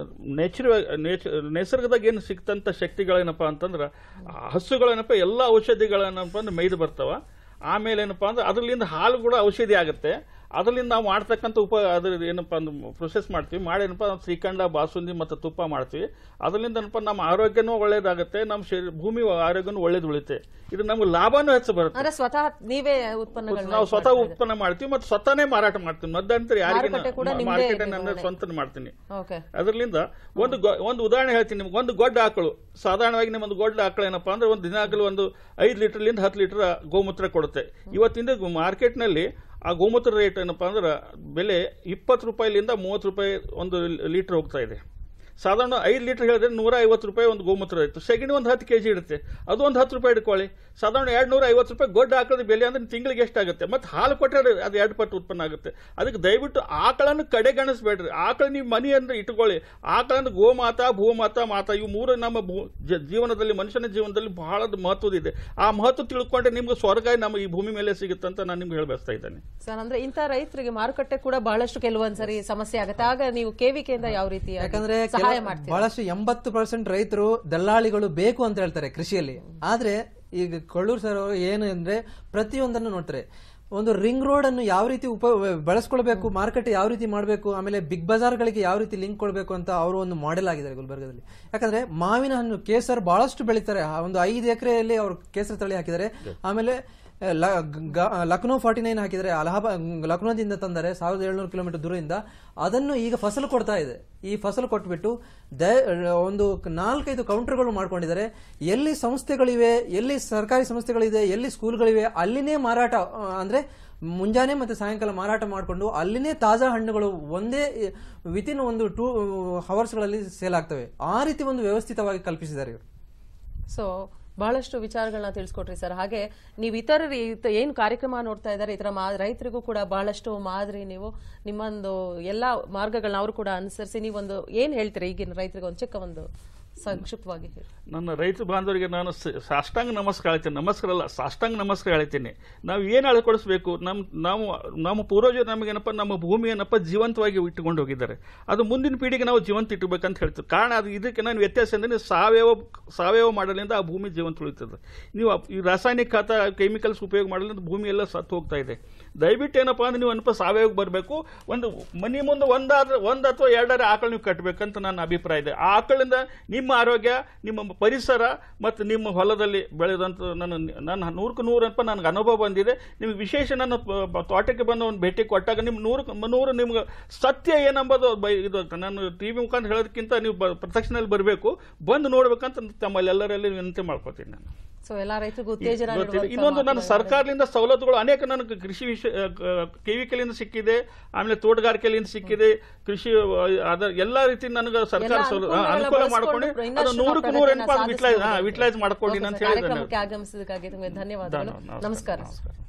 ನೈಸರ್ಗದಾಗ ಏನು ಸಿಕ್ತಂತ ಶಕ್ತಿಗಳೇನಪ್ಪ ಅಂತಂದ್ರೆ ಹಸುಗಳೇನಪ್ಪ ಎಲ್ಲ ಔಷಧಿಗಳೇನಪ್ಪ ಅಂದ್ರೆ ಮೈದು ಬರ್ತಾವ. ಆಮೇಲೆ ಏನಪ್ಪಾ ಅಂದ್ರೆ ಅದರಿಂದ ಹಾಲು ಕೂಡ ಔಷಧಿ ಆಗುತ್ತೆ. ಅದರಿಂದ ನಾವು ಮಾಡ್ತಕ್ಕಂಥ ಅದ್ರ ಏನಪ್ಪಾ ಅಂದ್ರೆ ಪ್ರೊಸೆಸ್ ಮಾಡ್ತೀವಿ, ಮಾಡಿ ಏನಪ್ಪ ಶ್ರೀಖಂಡ, ಬಾಸುಂದಿ ಮತ್ತು ತುಪ್ಪ ಮಾಡ್ತೀವಿ. ಅದರಿಂದ ಏನಪ್ಪ ನಮ್ಮ ಆರೋಗ್ಯನೂ ಒಳ್ಳೇದಾಗುತ್ತೆ, ನಮ್ಮ ಭೂಮಿ ಆರೋಗ್ಯನೂ ಒಳ್ಳೇದು ಉಳಿತೆ. ಇದು ನಮ್ಗೆ ಲಾಭನೂ ಹೆಚ್ಚು ಬರುತ್ತೆ. ನಾವು ಸ್ವತಃ ಉತ್ಪನ್ನ ಮಾಡ್ತೀವಿ ಮತ್ತು ಸ್ವತಃನೇ ಮಾರಾಟ ಮಾಡ್ತೀವಿ. ಮಧ್ಯಂತರ ಯಾರಿಗೆ ಮಾರ್ಕೆಟ್ ಸ್ವಂತ ಮಾಡ್ತೀನಿ. ಅದರಿಂದ ಒಂದು ಉದಾಹರಣೆ ಹೇಳ್ತೀನಿ ನಿಮ್ಗೆ. ಒಂದು ಗೊಡ್ಡ ಆಕಳು, ಸಾಧಾರಣವಾಗಿ ನಿಮ್ಮೊಂದು ಗೊಡ್ಡ ಆಕಳು ಏನಪ್ಪಾ ಅಂದ್ರೆ ಒಂದು ದಿನಾಗಲೂ ಒಂದು 5 ಲೀಟರ್ಲಿಂದ 10 ಲೀಟರ್ ಗೋಮೂತ್ರ ಕೊಡುತ್ತೆ. ಇವತ್ತಿಂದ ಮಾರ್ಕೆಟ್ನಲ್ಲಿ ಆ ಗೋಮೂತ್ರ ರೇಟ್ ಏನಪ್ಪಾ ಅಂದ್ರೆ ಬೆಲೆ 20 ರೂಪಾಯಿಲಿಂದ 30 ರೂಪಾಯಿ ಒಂದು ಲೀಟರ್ ಹೋಗ್ತಾ ಇದೆ. ಸಾಧಾರಣ 5 ಲೀಟರ್ ಹೇಳಿದ್ರೆ 150 ರೂಪಾಯಿ ಒಂದು ಗೋಮೂತ್ರ ಇತ್ತು. ಸೆಗಣಿ ಒಂದು 10 kg ಇಡುತ್ತೆ, ಅದು ಒಂದು 10 ರೂಪಾಯಿ ಇಟ್ಕೊಳ್ಳಿ. ಸಾಧಾರಣ 250 ರೂಪಾಯಿ ಗೊಡ್ಡ ಆಕಳದ ಬೆಲೆ ಅಂದ್ರೆ ತಿಂಗಳಿಗೆ ಎಷ್ಟಾಗುತ್ತೆ? ಮತ್ತೆ ಹಾಲು ಕೊಟ್ಟರೆ ಅದು 2 ಪಟ್ಟು ಉತ್ಪನ್ನ ಆಗುತ್ತೆ. ಅದಕ್ಕೆ ದಯವಿಟ್ಟು ಆಕಳನ್ನು ಕಡೆಗಣಿಸ್ಬೇಡ್ರಿ. ಆಕಳ ನೀವು ಮನಿ ಅಂದ್ರೆ ಇಟ್ಕೊಳ್ಳಿ. ಆಕಳನ್ನು ಗೋಮಾತಾ, ಭೂಮಾತಾ, ಮಾತಾ ಇವು 3 ನಮ್ಮ ಜೀವನದಲ್ಲಿ, ಮನುಷ್ಯನ ಜೀವನದಲ್ಲಿ ಬಹಳ ಮಹತ್ವದಿದೆ. ಆ ಮಹತ್ವ ತಿಳ್ಕೊಂಡ್ರೆ ನಿಮ್ಗೆ ಸ್ವರ್ಗ ನಮ್ಮ ಈ ಭೂಮಿ ಮೇಲೆ ಸಿಗುತ್ತೆ ಅಂತ ನಾನು ನಿಮ್ಗೆ ಹೇಳಬಯಸ್ತಾ ಇದ್ದೇನೆ ಸರ್. ಅಂದ್ರೆ ಇಂಥ ರೈತರಿಗೆ ಮಾರುಕಟ್ಟೆ ಕೂಡ ಬಹಳಷ್ಟು ಕೆಲವೊಂದ್ಸರಿ ಸಮಸ್ಯೆ ಆಗುತ್ತೆ. ಆಗ ನೀವು KVKಯಿಂದ ಯಾವ ರೀತಿ ಯಾಕಂದ್ರೆ ಬಹಳಷ್ಟು 80% ರೈತರು ದಲ್ಲಾಳಿಗಳು ಬೇಕು ಅಂತ ಹೇಳ್ತಾರೆ ಕೃಷಿಯಲ್ಲಿ. ಆದ್ರೆ ಈಗ ಕೊಳ್ಳೂರು ಸರ್ ಅವರು ಏನು ಅಂದ್ರೆ ಪ್ರತಿಯೊಂದನ್ನು ನೋಡ್ತಾರೆ. ಒಂದು ರಿಂಗ್ ರೋಡ್ ಅನ್ನು ಯಾವ ರೀತಿ ಬಳಸ್ಕೊಳ್ಬೇಕು, ಮಾರ್ಕೆಟ್ ಯಾವ ರೀತಿ ಮಾಡಬೇಕು, ಆಮೇಲೆ ಬಿಗ್ ಬಜಾರ್ಗಳಿಗೆ ಯಾವ ರೀತಿ ಲಿಂಕ್ ಕೊಡಬೇಕು ಅಂತ ಅವರು ಒಂದು ಮಾಡೆಲ್ ಆಗಿದ್ದಾರೆ ಗುಲ್ಬರ್ಗದಲ್ಲಿ. ಯಾಕಂದ್ರೆ ಮಾವಿನ ಹಣ್ಣು ಕೇಸರ್ ಬಹಳಷ್ಟು ಬೆಳೀತಾರೆ. ಒಂದು 5 ಎಕರೆಯಲ್ಲಿ ಅವರು ಕೇಸರ್ ತಳಿ ಹಾಕಿದ್ದಾರೆ. ಆಮೇಲೆ ಲಕ್ನೋ 49 ಹಾಕಿದರೆ, ಲಕ್ನೋದಿಂದ ತಂದರೆ 1700 ಕಿಲೋಮೀಟರ್ ದೂರದಿಂದ. ಅದನ್ನು ಈಗ ಫಸಲು ಕೊಡ್ತಾ ಇದೆ. ಈ ಫಸಲು ಕೊಟ್ಬಿಟ್ಟು ಒಂದು 4-5 ಕೌಂಟರ್ಗಳು ಮಾಡ್ಕೊಂಡಿದ್ದಾರೆ. ಎಲ್ಲಿ ಸಂಸ್ಥೆಗಳಿವೆ, ಎಲ್ಲಿ ಸರ್ಕಾರಿ ಸಂಸ್ಥೆಗಳಿದೆ, ಎಲ್ಲಿ ಸ್ಕೂಲ್ಗಳಿವೆ, ಅಲ್ಲಿನೇ ಮಾರಾಟ ಅಂದ್ರೆ ಮುಂಜಾನೆ ಮತ್ತೆ ಸಾಯಂಕಾಲ ಮಾರಾಟ ಮಾಡಿಕೊಂಡು ಅಲ್ಲಿನೇ ತಾಜಾ ಹಣ್ಣುಗಳು ಒಂದೇ ವಿತಿನ್ ಒಂದು 2 ಅವರ್ಸ್ಗಳಲ್ಲಿ ಸೇಲ್ ಆಗ್ತವೆ. ಆ ರೀತಿ ಒಂದು ವ್ಯವಸ್ಥಿತವಾಗಿ ಕಲ್ಪಿಸಿದ್ದಾರೆ ಇವರು. ಸೊ ಬಹಳಷ್ಟು ವಿಚಾರಗಳನ್ನ ತಿಳಿಸ್ಕೊಟ್ರಿ ಸರ್. ಹಾಗೆ ನೀವು ಇತರರು ಏನು ಕಾರ್ಯಕ್ರಮ ನೋಡ್ತಾ ಇದ್ದಾರೆ, ಇತರ ರೈತರಿಗೂ ಕೂಡ ಬಹಳಷ್ಟು ಮಾದರಿ, ನೀವು ನಿಮ್ಮೊಂದು ಎಲ್ಲಾ ಮಾರ್ಗಗಳನ್ನ ಅವರು ಕೂಡ ಅನುಸರಿಸಿ ನೀವೊಂದು ಏನ್ ಹೇಳ್ತೀರಿ ಈಗಿನ ರೈತರಿಗೆ ಒಂದು ಚಿಕ್ಕ ಒಂದು ಸಂಕ್ಷಿಪ್ತವಾಗಿ ಹೇಳಿ. ನನ್ನ ರೈತ ಬಾಂಧವರಿಗೆ ನಾನು ಸಾಷ್ಟಾಂಗ ನಮಸ್ಕಾರ ಹೇಳ್ತೀನಿ. ನಮಸ್ಕಾರ ಅಲ್ಲ, ಸಾಷ್ಟಾಂಗ ನಮಸ್ಕಾರ ಹೇಳ್ತೀನಿ. ನಾವು ಏನು ಅಳ್ಕೊಳಿಸ್ಬೇಕು, ನಮ್ಮ ಪೂರ್ವಜರು ನಮಗೇನಪ್ಪ, ನಮ್ಮ ಭೂಮಿಯನ್ನಪ್ಪ ಜೀವಂತವಾಗಿ ಇಟ್ಟುಕೊಂಡು ಹೋಗಿದ್ದಾರೆ. ಅದು ಮುಂದಿನ ಪೀಳಿಗೆ ನಾವು ಜೀವಂತ ಇಟ್ಟಬೇಕಂತ ಹೇಳ್ತೀವಿ. ಕಾರಣ ಅದು ಇದಕ್ಕೆ ನಾನು ವ್ಯತ್ಯಾಸ ಅಂದರೆ ಸಾವಯವ ಮಾಡಲಿಂದ ಆ ಭೂಮಿ ಜೀವಂತ ಉಳಿತದೆ. ನೀವು ಈ ರಾಸಾಯನಿಕ ಖಾತ ಕೆಮಿಕಲ್ಸ್ ಉಪಯೋಗ ಮಾಡಲಿಂದ ಭೂಮಿ ಎಲ್ಲ ಸತ್ತು ಹೋಗ್ತಾ ಇದೆ. ದಯವಿಟ್ಟು ಏನಪ್ಪ ಅಂದ್ರೆ ನೀವು ಅನ್ಪ ಸಾವಯವಕ್ಕೆ ಬರಬೇಕು. ಒಂದು ಮನೆ ಮುಂದೆ ಒಂದು ಅಥವಾ ಎರಡರ ಆಕಳು ನೀವು ಕಟ್ಟಬೇಕಂತ ನನ್ನ ಅಭಿಪ್ರಾಯ ಇದೆ. ಆ ಆಕಳಿಂದ ನಿಮ್ಮ ಆರೋಗ್ಯ, ನಿಮ್ಮ ಪರಿಸರ ಮತ್ತು ನಿಮ್ಮ ಹೊಲದಲ್ಲಿ ಬೆಳೆದಂಥ ನನ್ನ 100ಕ್ಕೆ 100 ನನಗೆ ಅನುಭವ ಬಂದಿದೆ. ನಿಮ್ಗೆ ವಿಶೇಷ ನನ್ನ ತೋಟಕ್ಕೆ ಬಂದು ಒಂದು ಭೇಟಿ ಕೊಟ್ಟಾಗ ನಿಮ್ಮ 100 ನಿಮ್ಗೆ ಸತ್ಯ ಏನಂಬೋದು ಇದು ನಾನು ಟಿ ವಿ ಮುಖಾಂತರ ಹೇಳೋದಕ್ಕಿಂತ ನೀವು ಪ್ರತ್ಯಕ್ಷನಲ್ಲಿ ಬರಬೇಕು, ಬಂದು ನೋಡ್ಬೇಕಂತ ತಮ್ಮಲ್ಲಿ ಎಲ್ಲರಲ್ಲಿ ವಿನಂತಿ ಮಾಡ್ಕೋತೀನಿ ನಾನು. ಎಲ್ಲ ರೈತರಿಗೂ ಉತ್ತೇಜನ. ಇನ್ನೊಂದು ನನ್ನ ಸರ್ಕಾರದಿಂದ ಸವಲತ್ತುಗಳು ಅನೇಕ ನನಗೆ ಕೃಷಿ ಕೆವಿಕಲಿಂದ ಸಿಕ್ಕಿದೆ, ಆಮೇಲೆ ತೋಟಗಾರಿಕೆಯಿಂದ ಸಿಕ್ಕಿದೆ, ಕೃಷಿ ಎಲ್ಲ ರೀತಿ ನನಗೆ ಸರ್ಕಾರ ಅನುಕೂಲ ಮಾಡ್ಕೊಂಡು ಅದು 100ಕ್ಕೆ 100 ಯುಟಿಲೈಸ್ ಮಾಡ್ಕೊಂಡು ಅಂತ ಹೇಳಿ ಆಗಮಿಸಿದ್ದಕ್ಕಾಗಿ ನಿಮಗೆ ಧನ್ಯವಾದಗಳು. ನಮಸ್ಕಾರ.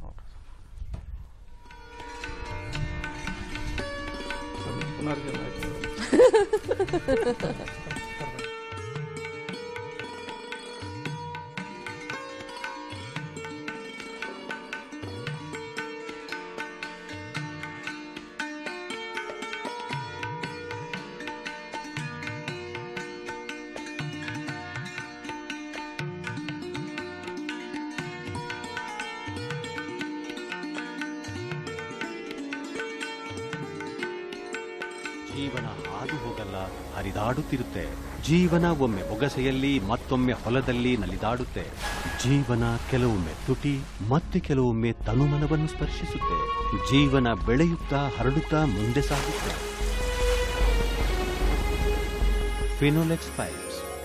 ಜೀವನ ಹಾದು ಹೋಗಲ್ಲ, ಹರಿದಾಡುತ್ತಿರುತ್ತೆ. ಜೀವನ ಒಮ್ಮೆ ಬೊಗಸೆಯಲ್ಲಿ, ಮತ್ತೊಮ್ಮೆ ಹೊಲದಲ್ಲಿ ನಲಿದಾಡುತ್ತೆ. ಜೀವನ ಕೆಲವೊಮ್ಮೆ ತುಟಿ, ಮತ್ತೆ ಕೆಲವೊಮ್ಮೆ ತನುಮನವನ್ನು ಸ್ಪರ್ಶಿಸುತ್ತೆ. ಜೀವನ ಬೆಳೆಯುತ್ತಾ ಹರಡುತ್ತಾ ಮುಂದೆ ಸಾಗುತ್ತೆ. ಫಿನೋಲೆಕ್ಸ್ ಪೈಪ್ಸ್.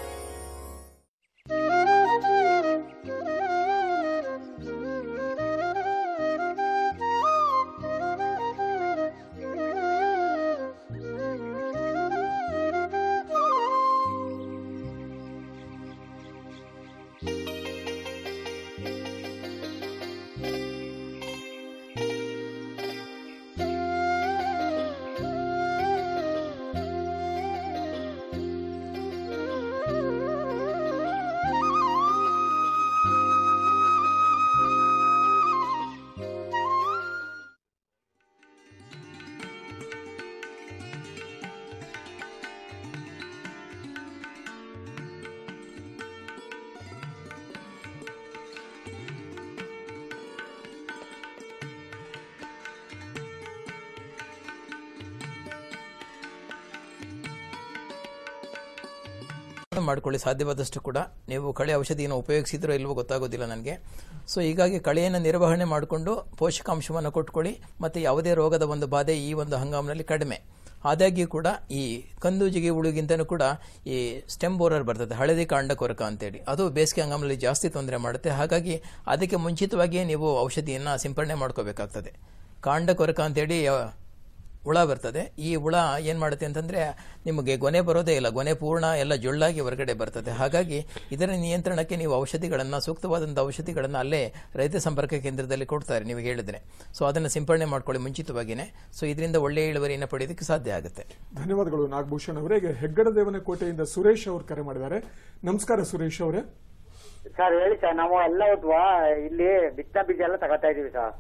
ಮಾಡ್ಕೊಳ್ಳಿ. ಸಾಧ್ಯವಾದಷ್ಟು ಕೂಡ ನೀವು ಕಳೆ ಔಷಧಿಯನ್ನು ಉಪಯೋಗಿಸಿದ್ರೋ ಇಲ್ವೋ ಗೊತ್ತಾಗೋದಿಲ್ಲ ನನಗೆ. ಸೊ ಹೀಗಾಗಿ ಕಳೆಯನ್ನು ನಿರ್ವಹಣೆ ಮಾಡಿಕೊಂಡು ಪೋಷಕಾಂಶವನ್ನು ಕೊಟ್ಕೊಳ್ಳಿ. ಮತ್ತು ಯಾವುದೇ ರೋಗದ ಒಂದು ಬಾಧೆ ಈ ಒಂದು ಹಂಗಾಮಿನಲ್ಲಿ ಕಡಿಮೆ. ಆದಾಗ್ಯೂ ಕೂಡ ಈ ಕಂದುಜಿಗೆ ಹುಳುಗಿಂತನೂ ಕೂಡ ಈ ಸ್ಟೆಮ್ ಬೋರರ್ ಬರ್ತದೆ, ಹಳದಿ ಕಾಂಡ ಕೊರಕ ಅಂತೇಳಿ, ಅದು ಬೇಸಿಗೆ ಹಂಗಾಮಿನಲ್ಲಿ ಜಾಸ್ತಿ ತೊಂದರೆ ಮಾಡುತ್ತೆ. ಹಾಗಾಗಿ ಅದಕ್ಕೆ ಮುಂಚಿತವಾಗಿಯೇ ನೀವು ಔಷಧಿಯನ್ನು ಸಿಂಪಡಣೆ ಮಾಡ್ಕೋಬೇಕಾಗ್ತದೆ. ಕಾಂಡ ಕೊರಕ ಅಂತೇಳಿ ಹುಳ ಬರ್ತದೆ. ಈ ಹುಳ ಏನು ಮಾಡುತ್ತೆ ಅಂತಂದರೆ ನಿಮಗೆ ಗೊನೆ ಬರೋದೇ ಇಲ್ಲ, ಗೊನೆ ಪೂರ್ಣ ಎಲ್ಲ ಜೊಳ್ಳಾಗಿ ಹೊರಗಡೆ ಬರ್ತದೆ. ಹಾಗಾಗಿ ಇದರ ನಿಯಂತ್ರಣಕ್ಕೆ ನೀವು ಔಷಧಿಗಳನ್ನು, ಸೂಕ್ತವಾದಂಥ ಔಷಧಿಗಳನ್ನು ಅಲ್ಲೇ ರೈತ ಸಂಪರ್ಕ ಕೇಂದ್ರದಲ್ಲಿ ಕೊಡ್ತಾರೆ ನೀವು ಹೇಳಿದ್ರೆ. ಸೊ ಅದನ್ನು ಸಿಂಪಡಣೆ ಮಾಡ್ಕೊಳ್ಳಿ ಮುಂಚಿತವಾಗಿಯೇ. ಸೊ ಇದರಿಂದ ಒಳ್ಳೆಯ ಇಳುವರಿಯನ್ನು ಪಡೆಯೋದಕ್ಕೆ ಸಾಧ್ಯ ಆಗುತ್ತೆ. ಧನ್ಯವಾದಗಳು ನಾಗಭೂಷಣ್ ಅವರೇ. ಹೆಗ್ಗಡದೇವನ ಕೋಟೆಯಿಂದ ಸುರೇಶ್ ಅವರು ಕರೆ ಮಾಡಿದ್ದಾರೆ. ನಮಸ್ಕಾರ ಸುರೇಶ್ ಅವರೇ. ಸರ್ ಹೇಳಿ ಸರ್. ನಾವು ಎಲ್ಲ ಇಲ್ಲಿ ಬಿತ್ತ ಬೀಜ ಎಲ್ಲ ತಗೋತಾ ಇದೀವಿ ಸರ್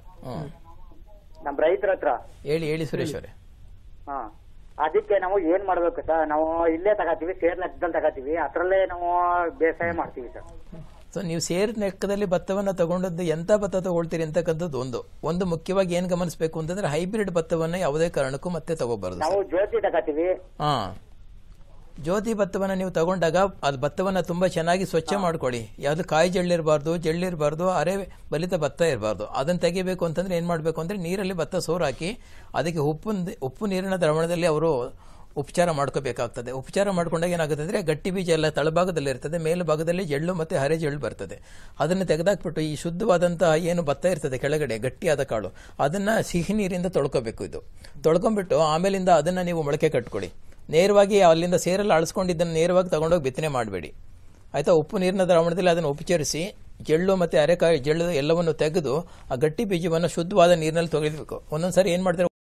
ನಮ್ ರೈತರ ಹತ್ರ. ಹೇಳಿ ಸುರೇಶ್ ಅವರೇ. ಹಾ, ಅದಕ್ಕೆ ನಾವು ಏನ್ ಮಾಡ್ಬೇಕು ಸರ್? ನಾವು ಇಲ್ಲೇ ತಗೋತೀವಿ, ಸೇರ್ ಲೆಕ್ಕದಲ್ಲಿ ತಗೋತೀವಿ, ಅದ್ರಲ್ಲೇ ನಾವು ಬೇಸಾಯ ಮಾಡ್ತೀವಿ ಸರ್. ಸೊ ನೀವು ಸೇರ್ ಲೆಕ್ಕದಲ್ಲಿ ಭತ್ತವನ್ನು ತಗೊಂಡದ್ದು ಎಂತ ಭತ್ತ ತಗೊಳ್ತೀರಿ ಅಂತಕ್ಕಂಥದ್ದು ಒಂದು ಮುಖ್ಯವಾಗಿ ಏನ್ ಗಮನಿಸಬೇಕು ಅಂತಂದ್ರೆ ಹೈಬ್ರಿಡ್ ಭತ್ತವನ್ನ ಯಾವುದೇ ಕಾರಣಕ್ಕೂ ಮತ್ತೆ ತಗೋಬಾರದು. ನಾವು ಜ್ಯೋತಿ ತಗೋತೀವಿ. ಜ್ಯೋತಿ ಭತ್ತವನ್ನ ನೀವು ತಗೊಂಡಾಗ ಅದು ಭತ್ತವನ್ನ ತುಂಬಾ ಚೆನ್ನಾಗಿ ಸ್ವಚ್ಛ ಮಾಡ್ಕೊಳ್ಳಿ. ಯಾವ್ದು ಕಾಯಿ ಜಳ್ಳಿರಬಾರ್ದು, ಅರೆ ಬಲಿತ ಭತ್ತ ಇರಬಾರ್ದು. ಅದನ್ನ ತೆಗಿಬೇಕು ಅಂತಂದ್ರೆ ಏನ್ ಮಾಡ್ಬೇಕು ಅಂದ್ರೆ ನೀರಲ್ಲಿ ಭತ್ತ ಸೋರ್ ಹಾಕಿ ಅದಕ್ಕೆ ಉಪ್ಪು ನೀರಿನ ದ್ರಾವಣದಲ್ಲಿ ಅವರು ಉಪಚಾರ ಮಾಡ್ಕೋಬೇಕಾಗ್ತದೆ. ಉಪಚಾರ ಮಾಡ್ಕೊಂಡಾಗ ಏನಾಗುತ್ತೆ ಅಂದ್ರೆ ಗಟ್ಟಿ ಬೀಜ ಎಲ್ಲ ತಳಭಾಗದಲ್ಲಿ ಇರ್ತದೆ, ಮೇಲುಭಾಗದಲ್ಲಿ ಜಳ್ಳು ಮತ್ತೆ ಹರೆ ಜಳ್ಳು ಬರ್ತದೆ. ಅದನ್ನು ತೆಗೆದಾಕ್ಬಿಟ್ಟು ಈ ಶುದ್ಧವಾದಂತಹ ಏನು ಭತ್ತ ಇರ್ತದೆ ಕೆಳಗಡೆ ಗಟ್ಟಿಯಾದ ಕಾಳು, ಅದನ್ನ ಸಿಹಿ ನೀರಿಂದ ತೊಳ್ಕೋಬೇಕು. ಇದು ತೊಳ್ಕೊಂಡ್ಬಿಟ್ಟು ಆಮೇಲಿಂದ ಅದನ್ನ ನೀವು ಮೊಳಕೆ ಕಟ್ಕೊಳ್ಳಿ. ನೇರವಾಗಿ ಅಲ್ಲಿಂದ ಸೇರೆಲ್ಲ ಅಳಿಸ್ಕೊಂಡಿದ್ದನ್ನು ನೇರವಾಗಿ ತಗೊಂಡೋಗಿ ಬಿತ್ತನೆ ಮಾಡಬೇಡಿ ಆಯ್ತಾ. ಉಪ್ಪು ನೀರಿನ ದ್ರಾವಣದಲ್ಲಿ ಅದನ್ನು ಉಪಚರಿಸಿ ಜಳ್ಳು ಮತ್ತೆ ಅರೆಕಾಯಿ ಜಳ್ಳು ಎಲ್ಲವನ್ನು ತೆಗೆದು ಆ ಗಟ್ಟಿ ಬೀಜವನ್ನು ಶುದ್ಧವಾದ ನೀರಿನಲ್ಲಿ ತೊಗೊಳ್ಬೇಕು. ಒಂದೊಂದ್ಸರಿ ಏನ್ ಮಾಡ್ತಾರೆ